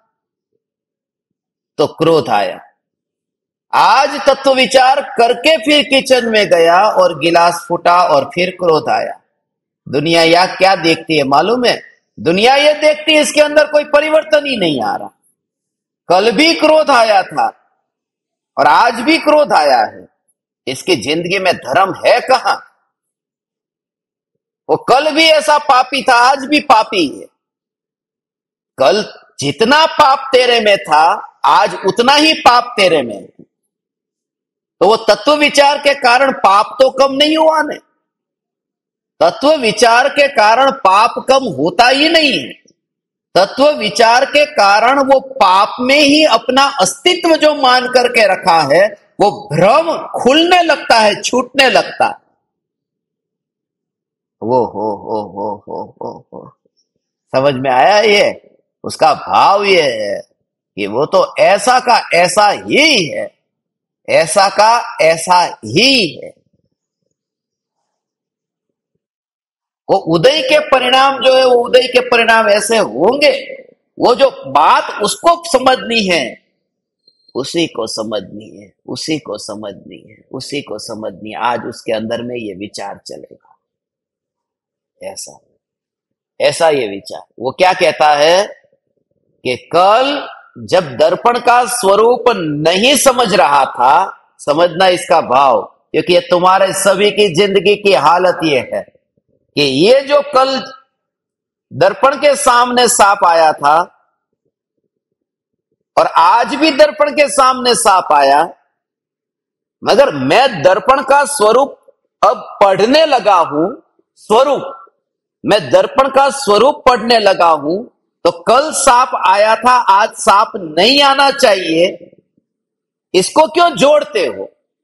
A: तो क्रोध आया, आज तत्व विचार करके फिर किचन में गया और गिलास फूटा और फिर क्रोध आया। दुनिया यह क्या देखती है मालूम है? दुनिया ये देखती है इसके अंदर कोई परिवर्तन ही नहीं आ रहा। कल भी क्रोध आया था और आज भी क्रोध आया है, इसकी जिंदगी में धर्म है कहां? वो कल भी ऐसा पापी था, आज भी पापी है। कल जितना पाप तेरे में था, आज उतना ही पाप तेरे में है। तो वो तत्व विचार के कारण पाप तो कम नहीं हुआ ने। तत्व विचार के कारण पाप कम होता ही नहीं है। तत्व विचार के कारण वो पाप में ही अपना अस्तित्व जो मान करके रखा है, वो भ्रम खुलने लगता है, छूटने लगता है। वो हो समझ में आया ये? उसका भाव ये है कि वो तो ऐसा का ऐसा ही है, ऐसा का ऐसा ही है। वो उदय के परिणाम जो है, वो उदय के परिणाम ऐसे होंगे। वो जो बात उसको समझनी है, उसी को समझनी है, उसी को समझनी है, उसी को समझनी है। आज उसके अंदर में ये विचार चलेगा। ऐसा ऐसा ये विचार, वो क्या कहता है कि कल जब दर्पण का स्वरूप नहीं समझ रहा था, समझना इसका भाव, क्योंकि ये तुम्हारे सभी की जिंदगी की हालत ये है कि ये जो कल दर्पण के सामने सांप आया था और आज भी दर्पण के सामने सांप आया, मगर मैं दर्पण का स्वरूप अब पढ़ने लगा हूं। स्वरूप, मैं दर्पण का स्वरूप पढ़ने लगा हूं। तो कल सांप आया था, आज सांप नहीं आना चाहिए, इसको क्यों जोड़ते हो?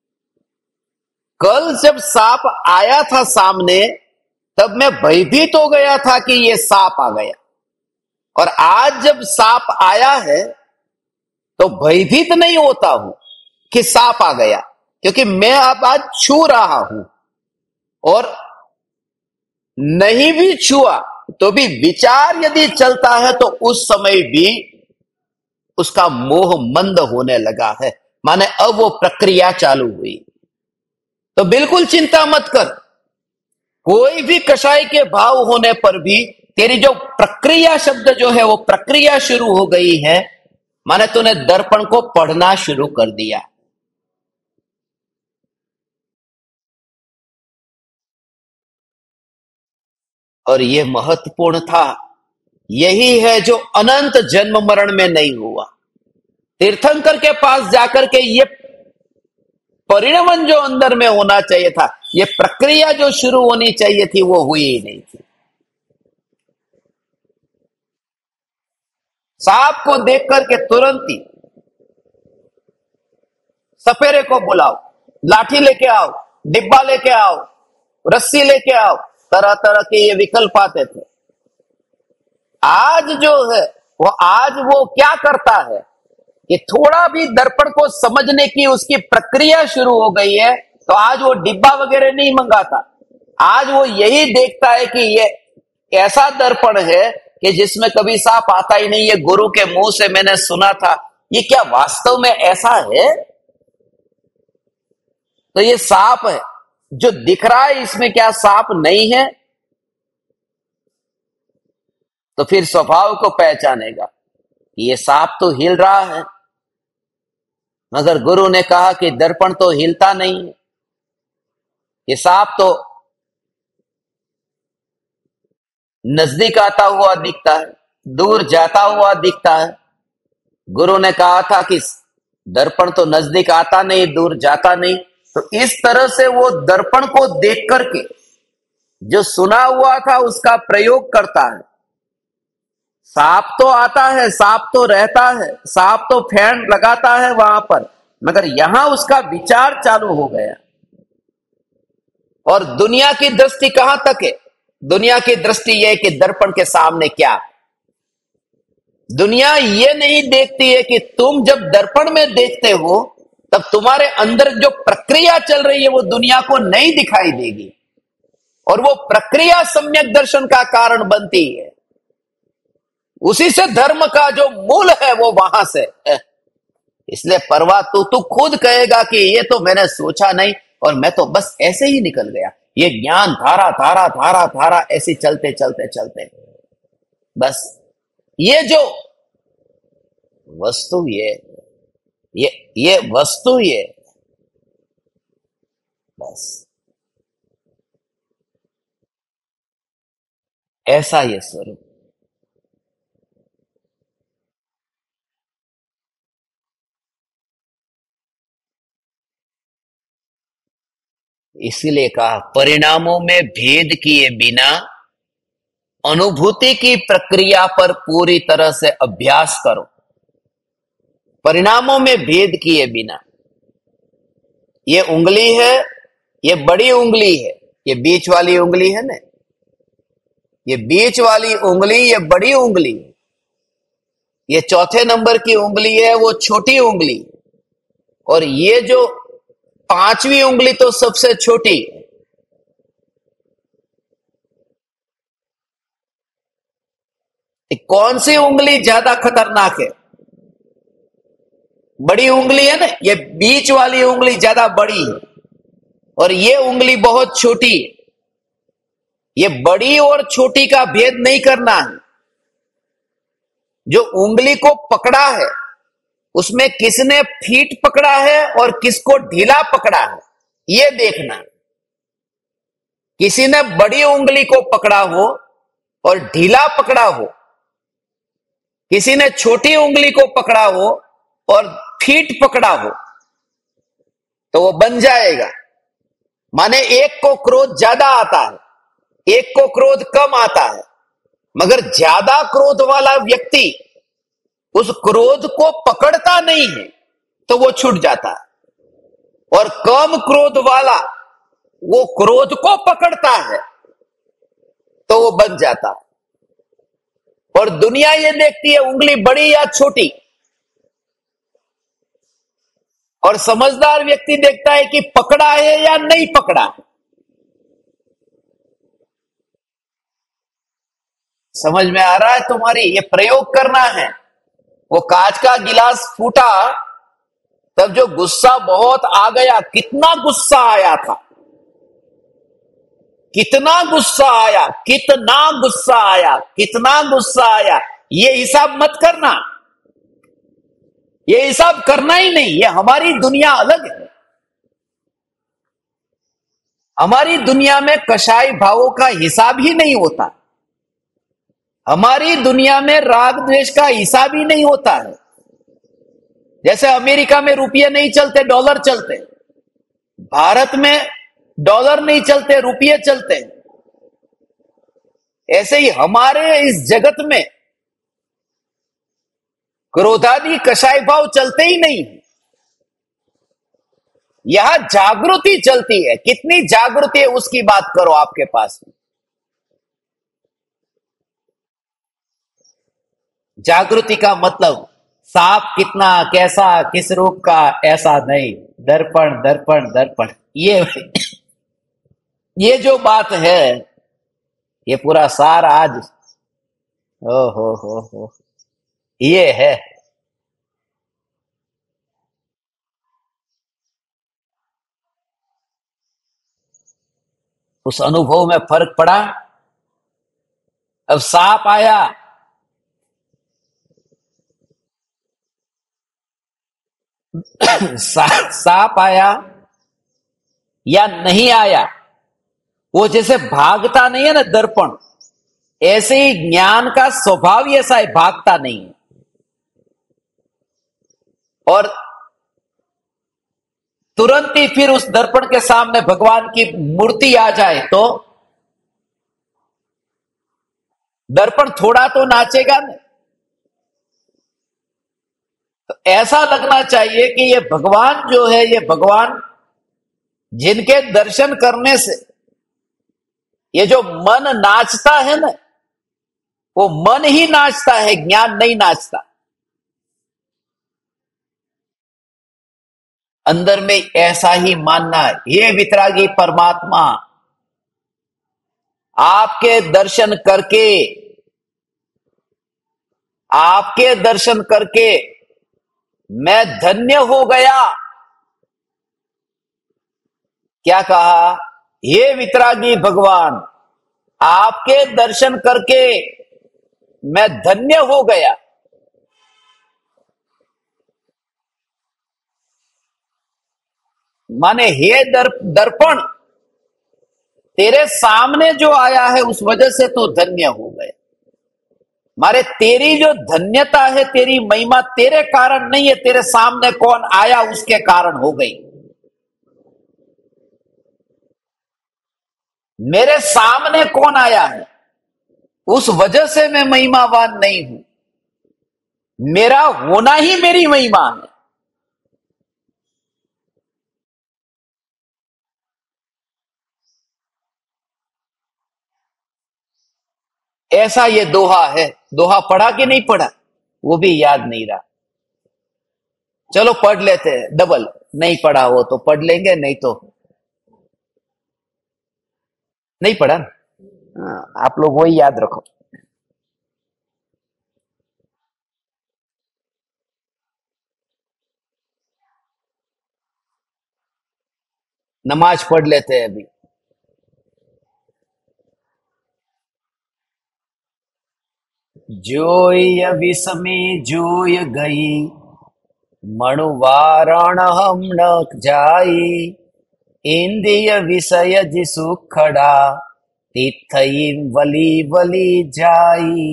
A: कल जब सांप आया था सामने, तब मैं भयभीत हो गया था कि ये सांप आ गया, और आज जब सांप आया है तो भयभीत नहीं होता हूं कि सांप आ गया, क्योंकि मैं अब आज छू रहा हूं। और नहीं भी छुआ तो भी विचार यदि चलता है तो उस समय भी उसका मोह मंद होने लगा है, माने अब वो प्रक्रिया चालू हुई। तो बिल्कुल चिंता मत कर, कोई भी कषाय के भाव होने पर भी तेरी जो प्रक्रिया शब्द जो है वो प्रक्रिया शुरू हो गई है, माने तूने दर्पण को पढ़ना शुरू कर दिया। और ये महत्वपूर्ण था। यही है जो अनंत जन्म मरण में नहीं हुआ। तीर्थंकर के पास जाकर के ये परिणमन जो अंदर में होना चाहिए था, ये प्रक्रिया जो शुरू होनी चाहिए थी, वो हुई ही नहीं थी। सांप को देख करके तुरंत ही सपेरे को बुलाओ, लाठी लेके आओ, डिब्बा लेके आओ, रस्सी लेके आओ, तरह तरह के ये विकल्प आते थे। आज जो है वो क्या करता है कि थोड़ा भी दर्पण को समझने की उसकी प्रक्रिया शुरू हो गई है, तो आज वो डिब्बा वगैरह नहीं मंगाता। आज वो यही देखता है कि ये ऐसा दर्पण है कि जिसमें कभी सांप आता ही नहीं। ये गुरु के मुंह से मैंने सुना था, ये क्या वास्तव में ऐसा है? तो ये सांप है जो दिख रहा है, इसमें क्या सांप नहीं है? तो फिर स्वभाव को पहचानेगा कि ये सांप तो हिल रहा है, मगर गुरु ने कहा कि दर्पण तो हिलता नहीं है, ये सांप तो नजदीक आता हुआ दिखता है, दूर जाता हुआ दिखता है। गुरु ने कहा था कि दर्पण तो नजदीक आता नहीं, दूर जाता नहीं। तो इस तरह से वो दर्पण को देख करके जो सुना हुआ था उसका प्रयोग करता है। सांप तो आता है, सांप तो रहता है, सांप तो फैन लगाता है वहां पर, मगर यहां उसका विचार चालू हो गया। और दुनिया की दृष्टि कहां तक है? दुनिया की दृष्टि यह है कि दर्पण के सामने क्या। दुनिया ये नहीं देखती है कि तुम जब दर्पण में देखते हो, तब तुम्हारे अंदर जो प्रक्रिया चल रही है वो दुनिया को नहीं दिखाई देगी, और वो प्रक्रिया सम्यक दर्शन का कारण बनती है। उसी से धर्म का जो मूल है वो वहां से है। इसलिए परवाह तू खुद कहेगा कि ये तो मैंने सोचा नहीं, और मैं तो बस ऐसे ही निकल गया। ये ज्ञान धारा धारा धारा धारा ऐसे चलते चलते चलते, बस ये जो वस्तु ये ये वस्तु ये, बस ऐसा ये स्वरूप। इसीलिए कहा परिणामों में भेद किए बिना अनुभूति की प्रक्रिया पर पूरी तरह से अभ्यास करो। परिणामों में भेद किए बिना, ये उंगली है, ये बड़ी उंगली है, ये बीच वाली उंगली है ना, ये बीच वाली उंगली, ये बड़ी उंगली, ये चौथे नंबर की उंगली है, वो छोटी उंगली, और ये जो पांचवी उंगली तो सबसे छोटी। कौन सी उंगली ज्यादा खतरनाक है? बड़ी उंगली है ना, ये बीच वाली उंगली ज्यादा बड़ी है और ये उंगली बहुत छोटी है। ये बड़ी और छोटी का भेद नहीं करना है। जो उंगली को पकड़ा है उसमें किसने फीट पकड़ा है और किसको ढीला पकड़ा है, ये देखना। किसी ने बड़ी उंगली को पकड़ा हो और ढीला पकड़ा हो, किसी ने छोटी उंगली को पकड़ा हो और फीट पकड़ा हो, तो वो बन जाएगा। माने एक को क्रोध ज्यादा आता है, एक को क्रोध कम आता है, मगर ज्यादा क्रोध वाला व्यक्ति उस क्रोध को पकड़ता नहीं है तो वो छूट जाता है, और कम क्रोध वाला वो क्रोध को पकड़ता है तो वो बन जाता है। और दुनिया ये देखती है उंगली बड़ी या छोटी, और समझदार व्यक्ति देखता है कि पकड़ा है या नहीं पकड़ा। समझ में आ रहा है तुम्हारी? ये प्रयोग करना है। वो कांच का गिलास फूटा तब जो गुस्सा बहुत आ गया, कितना गुस्सा आया था, कितना गुस्सा आया, कितना गुस्सा आया, कितना गुस्सा आया, ये हिसाब मत करना। ये हिसाब करना ही नहीं। ये हमारी दुनिया अलग है। हमारी दुनिया में कसाई भावों का हिसाब ही नहीं होता। हमारी दुनिया में राग द्वेष का हिसाब ही नहीं होता है। जैसे अमेरिका में रुपये नहीं चलते, डॉलर चलते, भारत में डॉलर नहीं चलते, रुपये चलते। ऐसे ही हमारे इस जगत में क्रोधादि कसाई भाव चलते ही नहीं। यहां जागृति चलती है। कितनी जागृति है उसकी बात करो आपके पास में। जागृति का मतलब सांप कितना, कैसा, किस रूप का, ऐसा नहीं। दर्पण दर्पण दर्पण, ये जो बात है, ये पूरा सार आज ओ हो ये है। उस अनुभव में फर्क पड़ा। अब सांप आया, सांप आया या नहीं आया, वो जैसे भागता नहीं है ना दर्पण, ऐसे ही ज्ञान का स्वभाव ही ऐसा है, भागता नहीं है। और तुरंत ही फिर उस दर्पण के सामने भगवान की मूर्ति आ जाए तो दर्पण थोड़ा तो नाचेगा ना। तो ऐसा लगना चाहिए कि ये भगवान जो है, ये भगवान जिनके दर्शन करने से ये जो मन नाचता है ना, वो मन ही नाचता है, ज्ञान नहीं नाचता। अंदर में ऐसा ही मानना है। ये वितरागी परमात्मा आपके दर्शन करके, आपके दर्शन करके मैं धन्य हो गया। क्या कहा? हे वितरागी भगवान, आपके दर्शन करके मैं धन्य हो गया। माने हे दर्पण, तेरे सामने जो आया है उस वजह से तो धन्य हो गया। मारे तेरी जो धन्यता है, तेरी महिमा तेरे कारण नहीं है, तेरे सामने कौन आया उसके कारण हो गई। मेरे सामने कौन आया है, उस वजह से मैं महिमावान नहीं हूं। मेरा होना ही मेरी महिमा है। ऐसा ये दोहा है। दोहा पढ़ा कि नहीं पढ़ा, वो भी याद नहीं रहा। चलो पढ़ लेते हैं डबल। नहीं पढ़ा हो तो पढ़ लेंगे, नहीं तो नहीं पढ़ा ना? हाँ, आप लोग वही याद रखो। नमाज पढ़ लेते हैं अभी। जोय विषमे जोय गई, मणुवारण हम न जाई। इंद्रिय विषय जिसु खड़ा, तिथई वली वली जाई।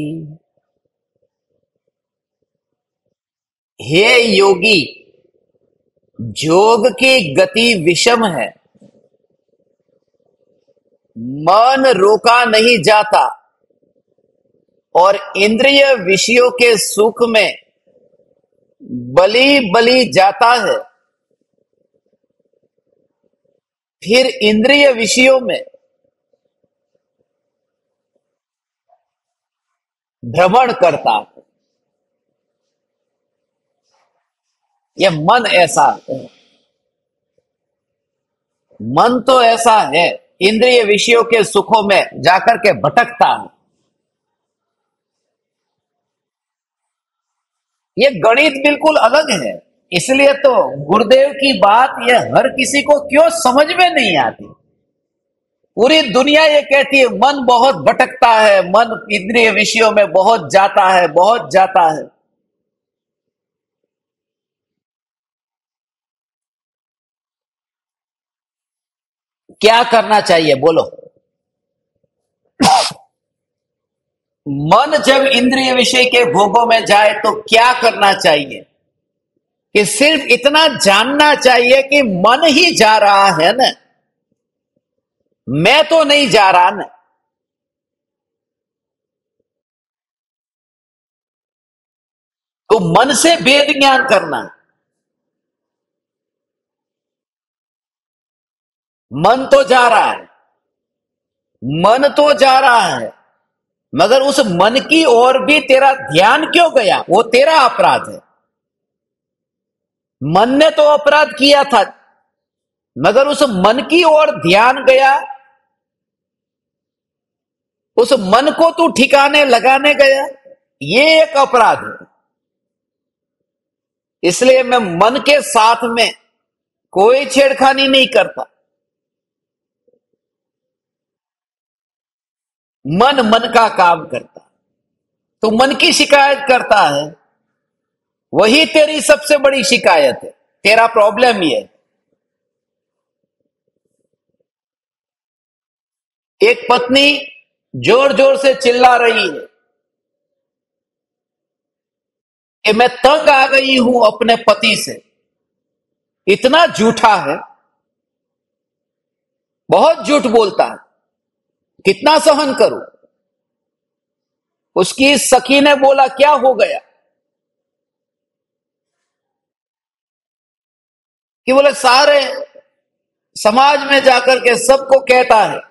A: हे योगी, जोग की गति विषम है, मन रोका नहीं जाता और इंद्रिय विषयों के सुख में बली बली जाता है। फिर इंद्रिय विषयों में भ्रमण करता है। यह मन ऐसा है, मन तो ऐसा है, इंद्रिय विषयों के सुखों में जाकर के भटकता है। ये गणित बिल्कुल अलग है। इसलिए तो गुरुदेव की बात ये हर किसी को क्यों समझ में नहीं आती। पूरी दुनिया ये कहती है मन बहुत भटकता है, मन इंद्रिय विषयों में बहुत जाता है, बहुत जाता है। क्या करना चाहिए बोलो? मन जब इंद्रिय विषय के भोगों में जाए तो क्या करना चाहिए? कि सिर्फ इतना जानना चाहिए कि मन ही जा रहा है ना, मैं तो नहीं जा रहा ना। तो मन से वेद ज्ञान करना। मन तो जा रहा है, मन तो जा रहा है, मगर उस मन की ओर भी तेरा ध्यान क्यों गया? वो तेरा अपराध है। मन ने तो अपराध किया था, मगर उस मन की ओर ध्यान गया, उस मन को तू ठिकाने लगाने गया, ये एक अपराध है। इसलिए मैं मन के साथ में कोई छेड़खानी नहीं करता। मन मन का काम करता। तू मन की शिकायत करता है, वही तेरी सबसे बड़ी शिकायत है। तेरा प्रॉब्लम ये है। एक पत्नी जोर जोर से चिल्ला रही है कि मैं तंग आ गई हूं अपने पति से। इतना झूठा है, बहुत झूठ बोलता है, कितना सहन करूं। उसकी सखी ने बोला क्या हो गया? कि बोले सारे समाज में जाकर के सबको कहता है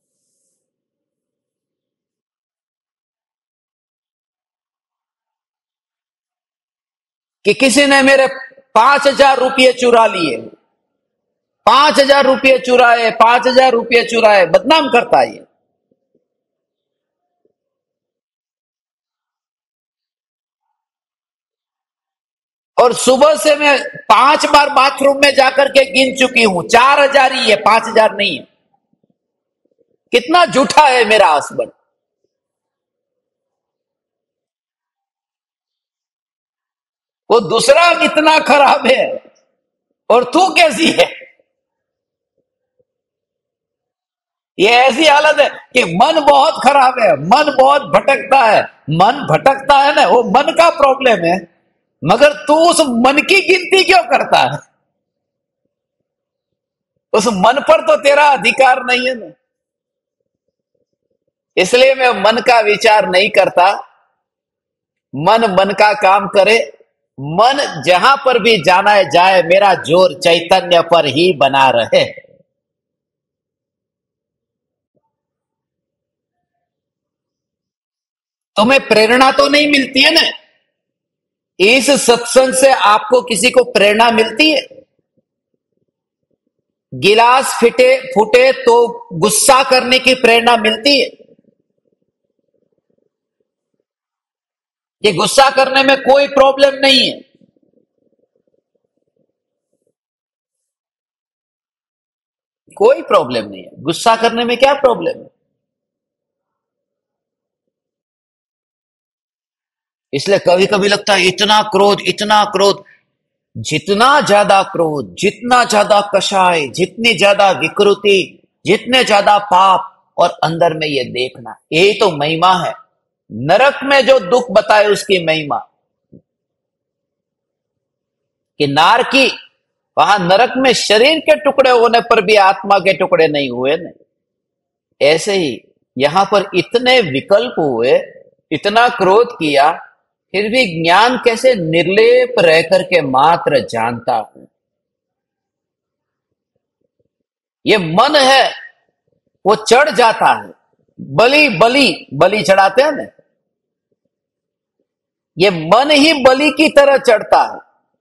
A: कि किसी ने मेरे 5,000 रुपये चुरा लिए, 5,000 रुपये चुराए, 5,000 रुपये चुराए, बदनाम करता है। और सुबह से मैं 5 बार बाथरूम में जाकर के गिन चुकी हूं, 4,000 ही है, 5,000 नहीं है। कितना झूठा है मेरा हस्बैंड। वो दूसरा कितना खराब है और तू कैसी है। ये ऐसी हालत है कि मन बहुत खराब है, मन बहुत भटकता है। मन भटकता है ना, वो मन का प्रॉब्लम है, मगर तू उस मन की गिनती क्यों करता है? उस मन पर तो तेरा अधिकार नहीं है ना। इसलिए मैं मन का विचार नहीं करता। मन मन का काम करे। मन जहां पर भी जाना है जाए, मेरा जोर चैतन्य पर ही बना रहे। तुम्हें प्रेरणा तो नहीं मिलती है ना? इस सत्संग से आपको किसी को प्रेरणा मिलती है? गिलास फिटे फूटे तो गुस्सा करने की प्रेरणा मिलती है कि गुस्सा करने में कोई प्रॉब्लम नहीं है? कोई प्रॉब्लम नहीं है, गुस्सा करने में क्या प्रॉब्लम है? इसलिए कभी कभी लगता है इतना क्रोध, इतना क्रोध। जितना ज्यादा क्रोध, जितना ज्यादा कषाय, जितनी ज्यादा विकृति, जितने ज्यादा पाप, और अंदर में ये देखना, यही तो महिमा है। नरक में जो दुख बताए उसकी महिमा, कि नार की वहां नरक में शरीर के टुकड़े होने पर भी आत्मा के टुकड़े नहीं हुए न। ऐसे ही यहां पर इतने विकल्प हुए, इतना क्रोध किया, फिर भी ज्ञान कैसे निर्लेप रह करके मात्र जानता हूं। ये मन है, वो चढ़ जाता है। बलि बलि बलि चढ़ाते हैं ना, ये मन ही बलि की तरह चढ़ता है।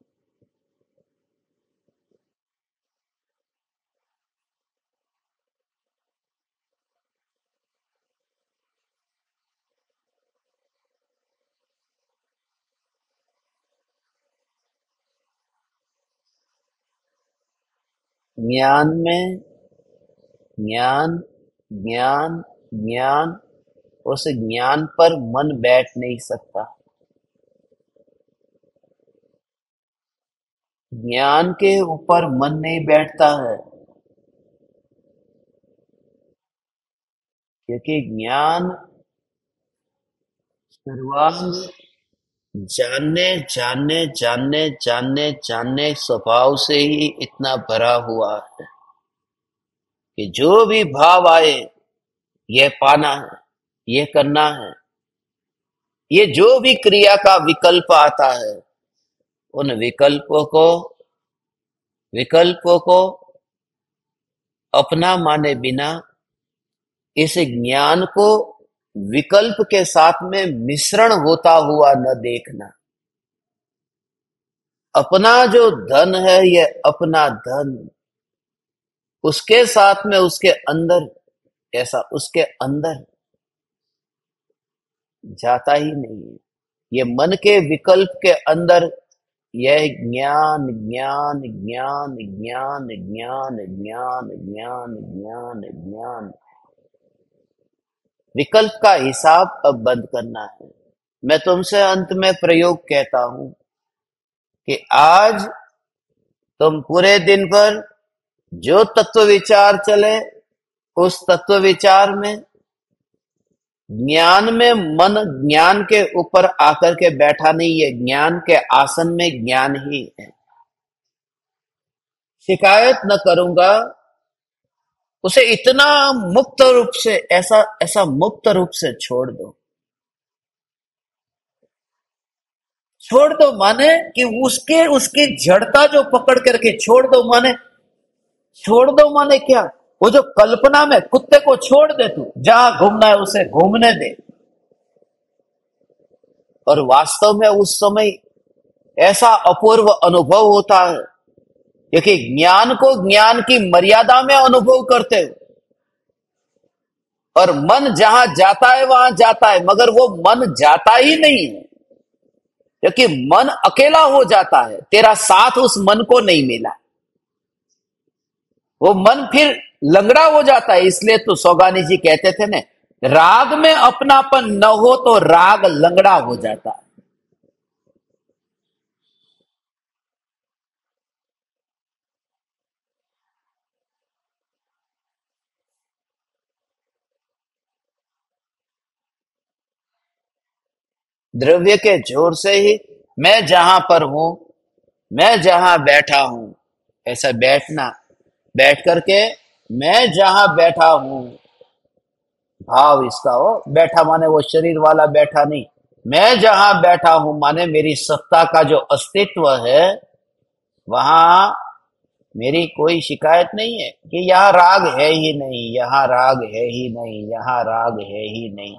A: ज्ञान में ज्ञान, ज्ञान, ज्ञान, उस ज्ञान पर मन बैठ नहीं सकता। ज्ञान के ऊपर मन नहीं बैठता है, क्योंकि ज्ञान सर्वांग जानने जानने जानने जानने जानने स्वभाव से ही इतना भरा हुआ है कि जो भी भाव आए, ये पाना है, ये करना है। ये जो भी क्रिया का विकल्प आता है, उन विकल्पों को अपना माने बिना, इस ज्ञान को विकल्प के साथ में मिश्रण होता हुआ न देखना। अपना जो धन है, ये अपना धन, उसके साथ में उसके अंदर, ऐसा उसके अंदर जाता ही नहीं है। ये मन के विकल्प के अंदर यह ज्ञान ज्ञान ज्ञान ज्ञान ज्ञान ज्ञान ज्ञान ज्ञान ज्ञान, विकल्प का हिसाब अब बंद करना है। मैं तुमसे अंत में प्रयोग कहता हूं कि आज तुम पूरे दिन भर जो तत्व विचार चले, उस तत्व विचार में, ज्ञान में मन ज्ञान के ऊपर आकर के बैठा नहीं है, ज्ञान के आसन में ज्ञान ही है। शिकायत न करूंगा, उसे इतना मुक्त रूप से, ऐसा ऐसा मुक्त रूप से छोड़ दो। छोड़ दो माने कि उसके उसकी जड़ता जो पकड़ करके छोड़ दो, माने छोड़ दो माने क्या? वो जो कल्पना में कुत्ते को छोड़ दे, तू जहां घूमना है उसे घूमने दे। और वास्तव में उस समय ऐसा अपूर्व अनुभव होता है, क्योंकि ज्ञान को ज्ञान की मर्यादा में अनुभव करते हो। और मन जहां जाता है वहां जाता है, मगर वो मन जाता ही नहीं है, क्योंकि मन अकेला हो जाता है। तेरा साथ उस मन को नहीं मिला, वो मन फिर लंगड़ा हो जाता है। इसलिए तो सौगानी जी कहते थे ना, राग में अपनापन न हो तो राग लंगड़ा हो जाता है। द्रव्य के जोर से ही मैं जहां पर हूं, मैं जहां बैठा हूं, ऐसा बैठना, बैठ करके मैं जहां बैठा हूं, भाव इसका हो। बैठा माने वो शरीर वाला बैठा नहीं, मैं जहां बैठा हूं माने मेरी सत्ता का जो अस्तित्व है, वहां मेरी कोई शिकायत नहीं है कि यहाँ राग है ही नहीं, यहाँ राग है ही नहीं, यहाँ राग है ही नहीं।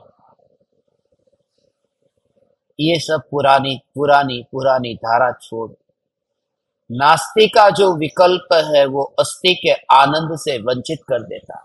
A: ये सब पुरानी पुरानी पुरानी धारा छोड़। नास्ति का जो विकल्प है वो अस्थि के आनंद से वंचित कर देता।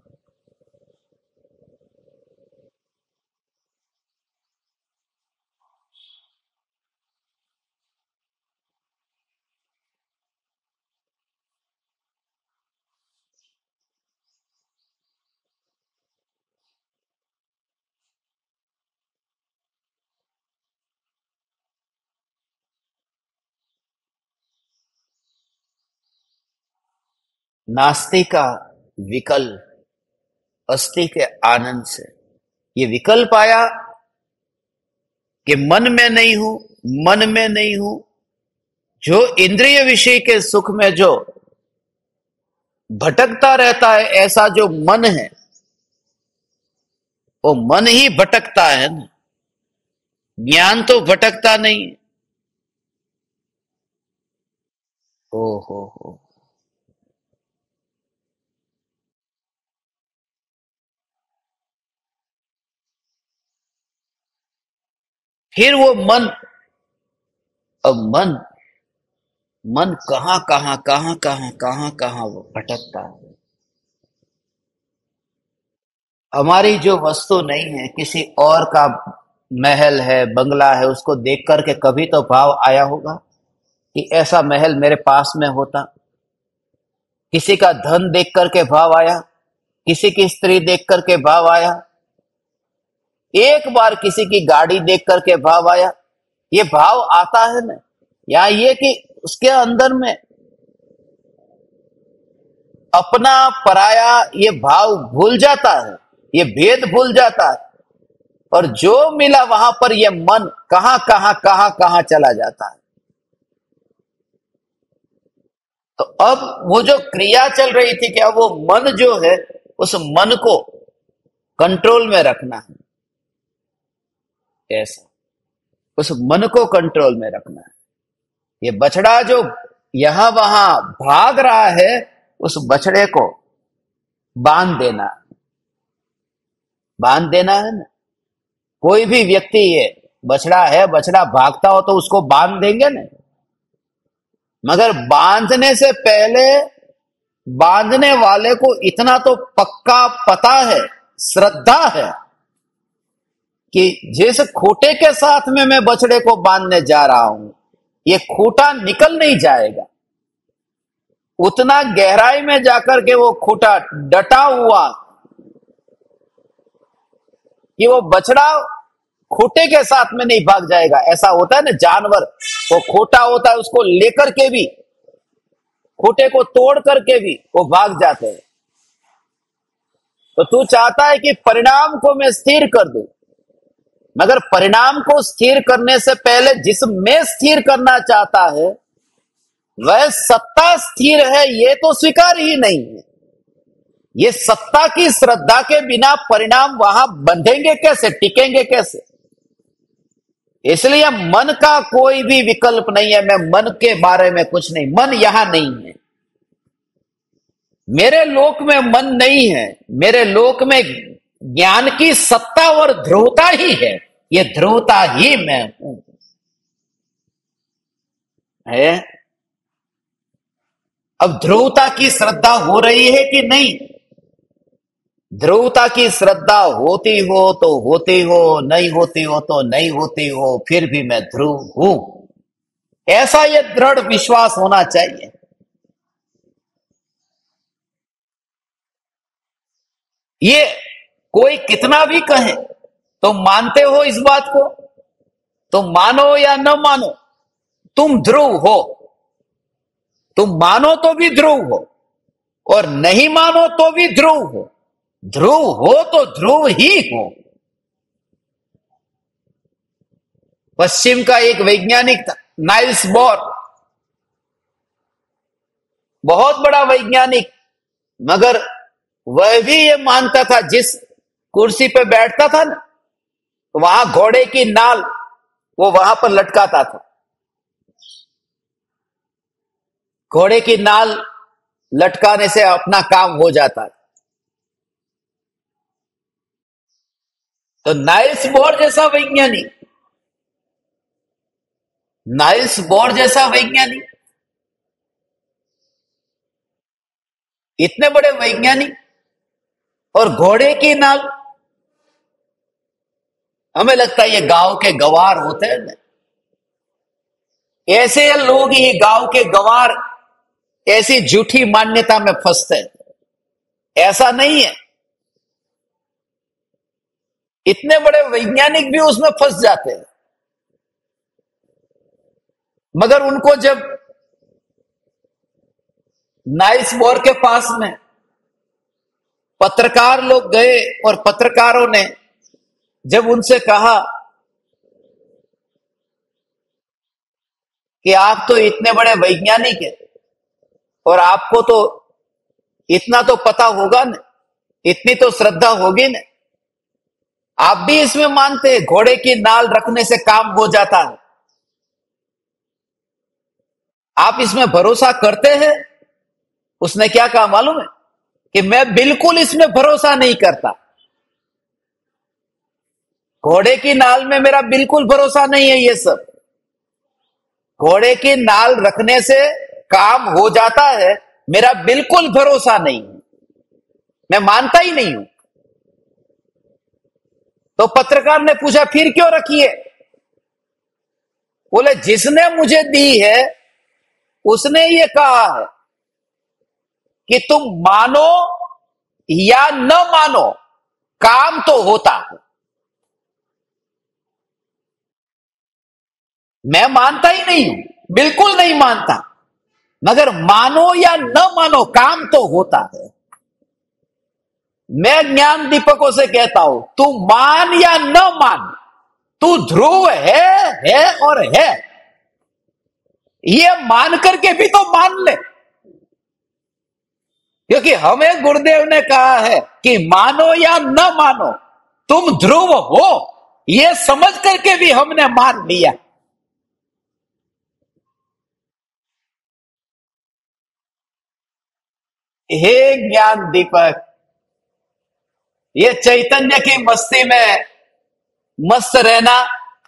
A: नास्ति का विकल्प अस्थि के आनंद से, ये विकल्प आया कि मन में नहीं हूं, मन में नहीं हूं। जो इंद्रिय विषय के सुख में जो भटकता रहता है, ऐसा जो मन है, वो मन ही भटकता है ना, ज्ञान तो भटकता नहीं है। ओ हो। फिर वो मन, अब मन, मन कहां कहां कहां कहां कहां कहां वो भटकता है। हमारी जो वस्तु नहीं है, किसी और का महल है, बंगला है, उसको देख करके कभी तो भाव आया होगा कि ऐसा महल मेरे पास में होता। किसी का धन देख करके भाव आया, किसी की स्त्री देख करके भाव आया, एक बार किसी की गाड़ी देख करके भाव आया। ये भाव आता है ना, या ये कि उसके अंदर में अपना पराया ये भाव भूल जाता है, ये भेद भूल जाता है, और जो मिला वहां पर ये मन कहां कहां कहां कहां चला जाता है। तो अब वो जो क्रिया चल रही थी, क्या वो मन जो है, उस मन को कंट्रोल में रखना है, ऐसा उस मन को कंट्रोल में रखना है। ये बछड़ा जो यहां वहां भाग रहा है, उस बछड़े को बांध देना, बांध देना है ना। कोई भी व्यक्ति, ये बछड़ा है, बछड़ा भागता हो तो उसको बांध देंगे ना, मगर बांधने से पहले बांधने वाले को इतना तो पक्का पता है, श्रद्धा है कि जिस खूंटे के साथ में मैं बछड़े को बांधने जा रहा हूं, ये खूंटा निकल नहीं जाएगा। उतना गहराई में जाकर के वो खूंटा डटा हुआ कि वो बछड़ा खूंटे के साथ में नहीं भाग जाएगा। ऐसा होता है ना, जानवर वो खूंटा होता है, उसको लेकर के भी, खूंटे को तोड़ करके भी वो भाग जाते हैं। तो तू चाहता है कि परिणाम को मैं स्थिर कर दूं, मगर परिणाम को स्थिर करने से पहले जिसमें स्थिर करना चाहता है वह सत्ता स्थिर है, ये तो स्वीकार ही नहीं है। ये सत्ता की श्रद्धा के बिना परिणाम वहां बंधेंगे कैसे, टिकेंगे कैसे? इसलिए मन का कोई भी विकल्प नहीं है। मैं मन के बारे में कुछ नहीं, मन यहां नहीं है। मेरे लोक में मन नहीं है, मेरे लोक में ज्ञान की सत्ता और ध्रुवता ही है। ये ध्रुवता ही मैं हूं है। अब ध्रुवता की श्रद्धा हो रही है कि नहीं? ध्रुवता की श्रद्धा होती हो तो होती हो, नहीं होती हो तो नहीं होती हो, फिर भी मैं ध्रुव हूं, ऐसा ये दृढ़ विश्वास होना चाहिए। ये कोई कितना भी कहे, तो मानते हो इस बात को? तो मानो या न मानो, तुम ध्रुव हो। तुम मानो तो भी ध्रुव हो, और नहीं मानो तो भी ध्रुव हो। ध्रुव हो तो ध्रुव ही हो। पश्चिम का एक वैज्ञानिक था, नाइल्स बोर, बहुत बड़ा वैज्ञानिक, मगर वह भी ये मानता था जिस कुर्सी पे बैठता था ना, तो वहां घोड़े की नाल वो वहां पर लटकाता था। घोड़े की नाल लटकाने से अपना काम हो जाता है। तो नाइल्स बोर जैसा वैज्ञानिक, नाइल्स बोर जैसा वैज्ञानिक, इतने बड़े वैज्ञानिक और घोड़े की नाल। हमें लगता है ये गांव के गवार होते हैं ना, ऐसे लोग ही गांव के गवार ऐसी झूठी मान्यता में फंसते हैं। ऐसा नहीं है, इतने बड़े वैज्ञानिक भी उसमें फंस जाते हैं। मगर उनको जब नाइल्स बोर के पास में पत्रकार लोग गए और पत्रकारों ने जब उनसे कहा कि आप तो इतने बड़े वैज्ञानिक हैं और आपको तो इतना तो पता होगा ना, इतनी तो श्रद्धा होगी ना, आप भी इसमें मानते हैं घोड़े की नाल रखने से काम हो जाता है, आप इसमें भरोसा करते हैं? उसने क्या कहा मालूम है? कि मैं बिल्कुल इसमें भरोसा नहीं करता, घोड़े की नाल में मेरा बिल्कुल भरोसा नहीं है। ये सब घोड़े की नाल रखने से काम हो जाता है, मेरा बिल्कुल भरोसा नहीं है, मैं मानता ही नहीं हूं। तो पत्रकार ने पूछा फिर क्यों रखी है? बोले जिसने मुझे दी है उसने ये कहा है कि तुम मानो या न मानो, काम तो होता है। मैं मानता ही नहीं हूं, बिल्कुल नहीं मानता, मगर मानो या न मानो काम तो होता है। मैं ज्ञान दीपकों से कहता हूं, तू मान या न मान, तू ध्रुव है और है, ये मान करके भी तो मान ले। क्योंकि हमें गुरुदेव ने कहा है कि मानो या न मानो तुम ध्रुव हो, ये समझ करके भी हमने मान लिया। हे ज्ञान दीपक, ये चैतन्य की मस्ती में मस्त रहना,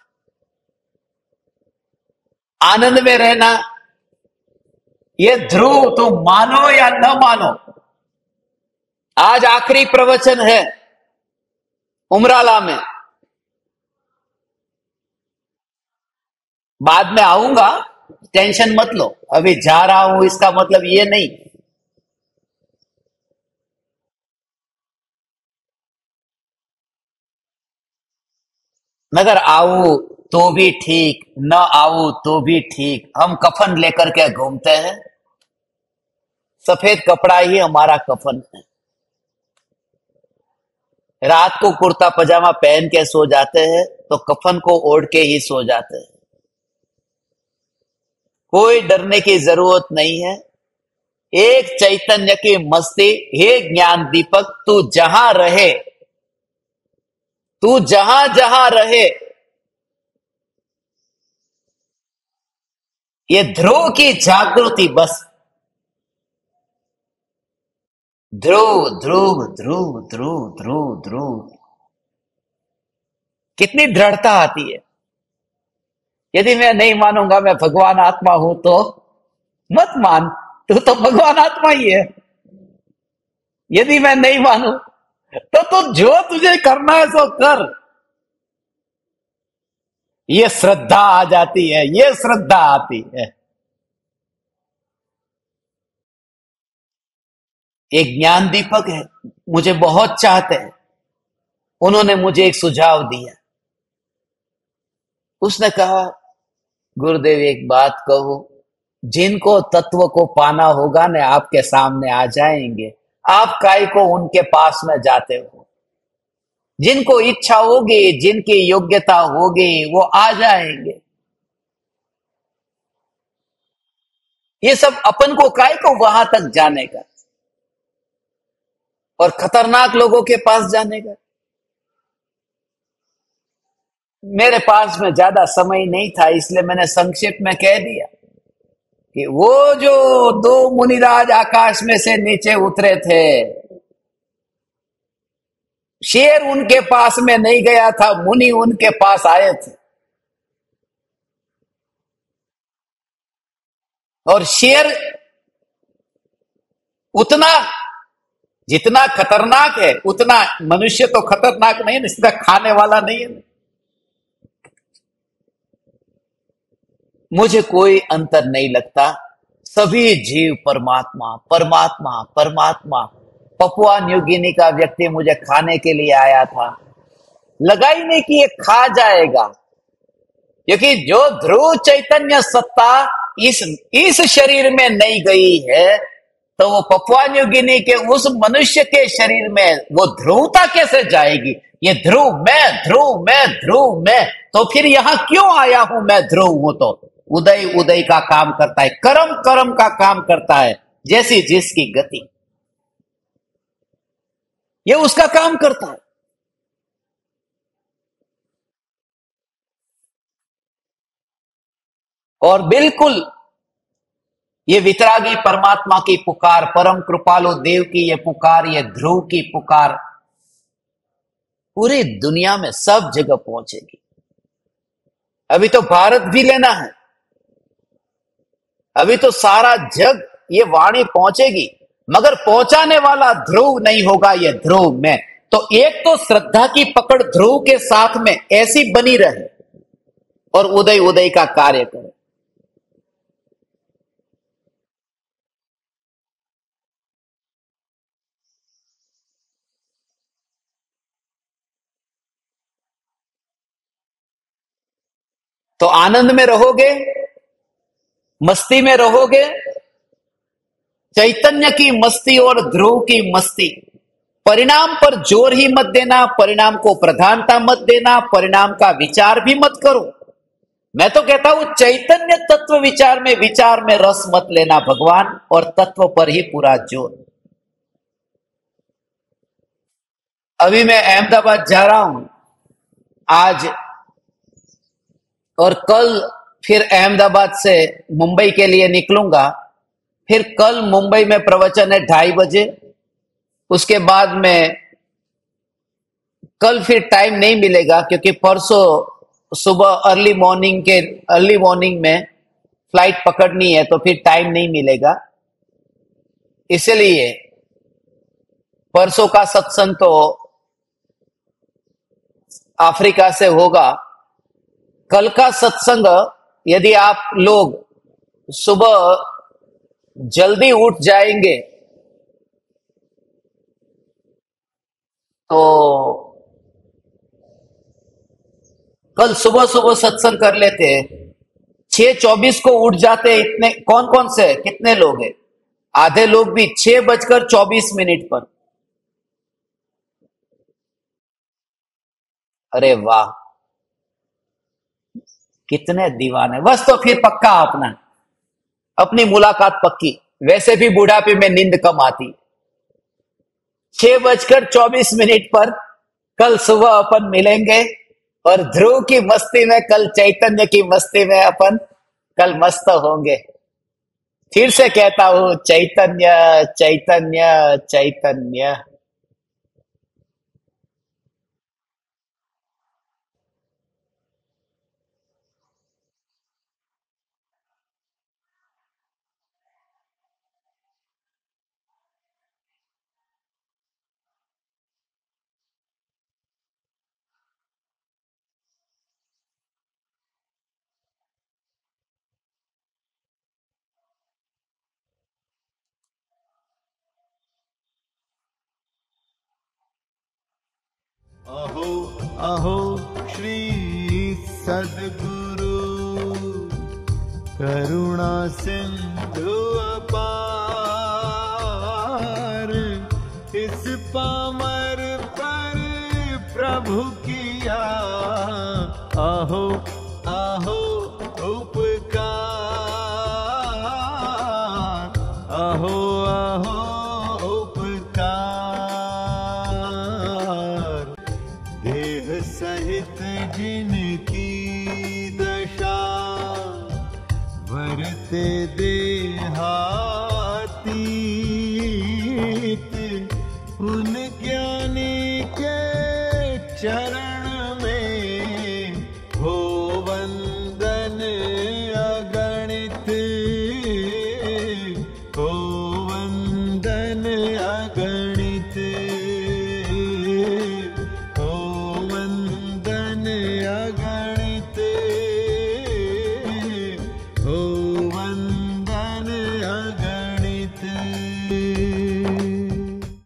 A: आनंद में रहना, ये ध्रुव तुम मानो या न मानो। आज आखिरी प्रवचन है उमराला में, बाद में आऊंगा, टेंशन मत लो, अभी जा रहा हूं इसका मतलब ये नहीं। मगर आऊं तो भी ठीक, न आऊं तो भी ठीक, हम कफन लेकर के घूमते हैं, सफेद कपड़ा ही हमारा कफन है। रात को कुर्ता पजामा पहन के सो जाते हैं तो कफन को ओढ़ के ही सो जाते हैं। कोई डरने की जरूरत नहीं है। एक चैतन्य की मस्ती, हे ज्ञान दीपक, तू जहां रहे, तू जहां जहां रहे, ये ध्रुव की जागृति बस। ध्रुव ध्रुव ध्रुव ध्रुव ध्रुव ध्रुव, कितनी दृढ़ता आती है। यदि मैं नहीं मानूंगा मैं भगवान आत्मा हूं तो मत मान, तू तो भगवान आत्मा ही है। यदि मैं नहीं मानू तो तू जो तुझे करना है सो कर। ये श्रद्धा आ जाती है, ये श्रद्धा आती है। एक ज्ञान दीपक है, मुझे बहुत चाहते हैं, उन्होंने मुझे एक सुझाव दिया। उसने कहा गुरुदेव एक बात कहो, जिनको तत्व को पाना होगा ना आपके सामने आ जाएंगे, आप काय को उनके पास में जाते हो? जिनको इच्छा होगी, जिनकी योग्यता होगी, वो आ जाएंगे। ये सब अपन को काय को वहां तक जाने का और खतरनाक लोगों के पास जाने का? मेरे पास में ज्यादा समय नहीं था, इसलिए मैंने संक्षेप में कह दिया कि वो जो दो मुनिराज आकाश में से नीचे उतरे थे, शेर उनके पास में नहीं गया था, मुनि उनके पास आए थे। और शेर उतना जितना खतरनाक है उतना मनुष्य तो खतरनाक नहीं है, इसका खाने वाला नहीं है। मुझे कोई अंतर नहीं लगता, सभी जीव परमात्मा परमात्मा परमात्मा। पपुआ न्यू गिनी का व्यक्ति मुझे खाने के लिए आया था, लगा ही नहीं कि ये खा जाएगा, क्योंकि जो ध्रुव चैतन्य सत्ता इस शरीर में नहीं गई है, तो वो पपुआ न्यू गिनी के उस मनुष्य के शरीर में वो ध्रुवता कैसे जाएगी? ये ध्रुव मैं, ध्रुव मैं, ध्रुव मैं, तो फिर यहां क्यों आया हूं मैं? ध्रुव हूं तो उदय उदय का काम करता है, कर्म कर्म का काम करता है, जैसी जिसकी गति ये उसका काम करता है। और बिल्कुल ये वितरागी परमात्मा की पुकार, परम कृपालु देव की ये पुकार, ये ध्रुव की पुकार पूरी दुनिया में सब जगह पहुंचेगी। अभी तो भारत भी लेना है, अभी तो सारा जग ये वाणी पहुंचेगी, मगर पहुंचाने वाला ध्रुव नहीं होगा, ये ध्रुव में। तो एक तो श्रद्धा की पकड़ ध्रुव के साथ में ऐसी बनी रहे और उदय उदय का कार्य करे। तो आनंद में रहोगे, मस्ती में रहोगे, चैतन्य की मस्ती और ध्रुव की मस्ती। परिणाम पर जोर ही मत देना, परिणाम को प्रधानता मत देना, परिणाम का विचार भी मत करो। मैं तो कहता हूं चैतन्य तत्व विचार में रस मत लेना भगवान, और तत्व पर ही पूरा जोर। अभी मैं अहमदाबाद जा रहा हूं आज, और कल फिर अहमदाबाद से मुंबई के लिए निकलूंगा। फिर कल मुंबई में प्रवचन है 2:30 बजे। उसके बाद में कल फिर टाइम नहीं मिलेगा, क्योंकि परसों सुबह अर्ली मॉर्निंग में फ्लाइट पकड़नी है, तो फिर टाइम नहीं मिलेगा। इसलिए परसों का सत्संग तो अफ्रीका से होगा। कल का सत्संग यदि आप लोग सुबह जल्दी उठ जाएंगे तो कल सुबह सुबह सत्संग कर लेते हैं। 6:24 को उठ जाते हैं। इतने कौन कौन से कितने लोग हैं? आधे लोग भी 6:24 पर। अरे वाह, कितने दीवाने। बस तो फिर पक्का अपनी मुलाकात पक्की। वैसे भी बुढ़ापे में नींद कम आती। 6:24 पर कल सुबह अपन मिलेंगे, और ध्रुव की मस्ती में, कल चैतन्य की मस्ती में अपन कल मस्त होंगे। फिर से कहता हूं चैतन्य चैतन्य चैतन्य।
B: अहो अहो श्री सद्गुरु करुणा सिंधु अपार, इस पामर पर प्रभु किया अहो अहो उपकार, अहो अहो उपकार। देह सहित जिन ते देहातीत उन ज्ञानी के चरण में हो वंदन अगणित, हो वंदन अगणित।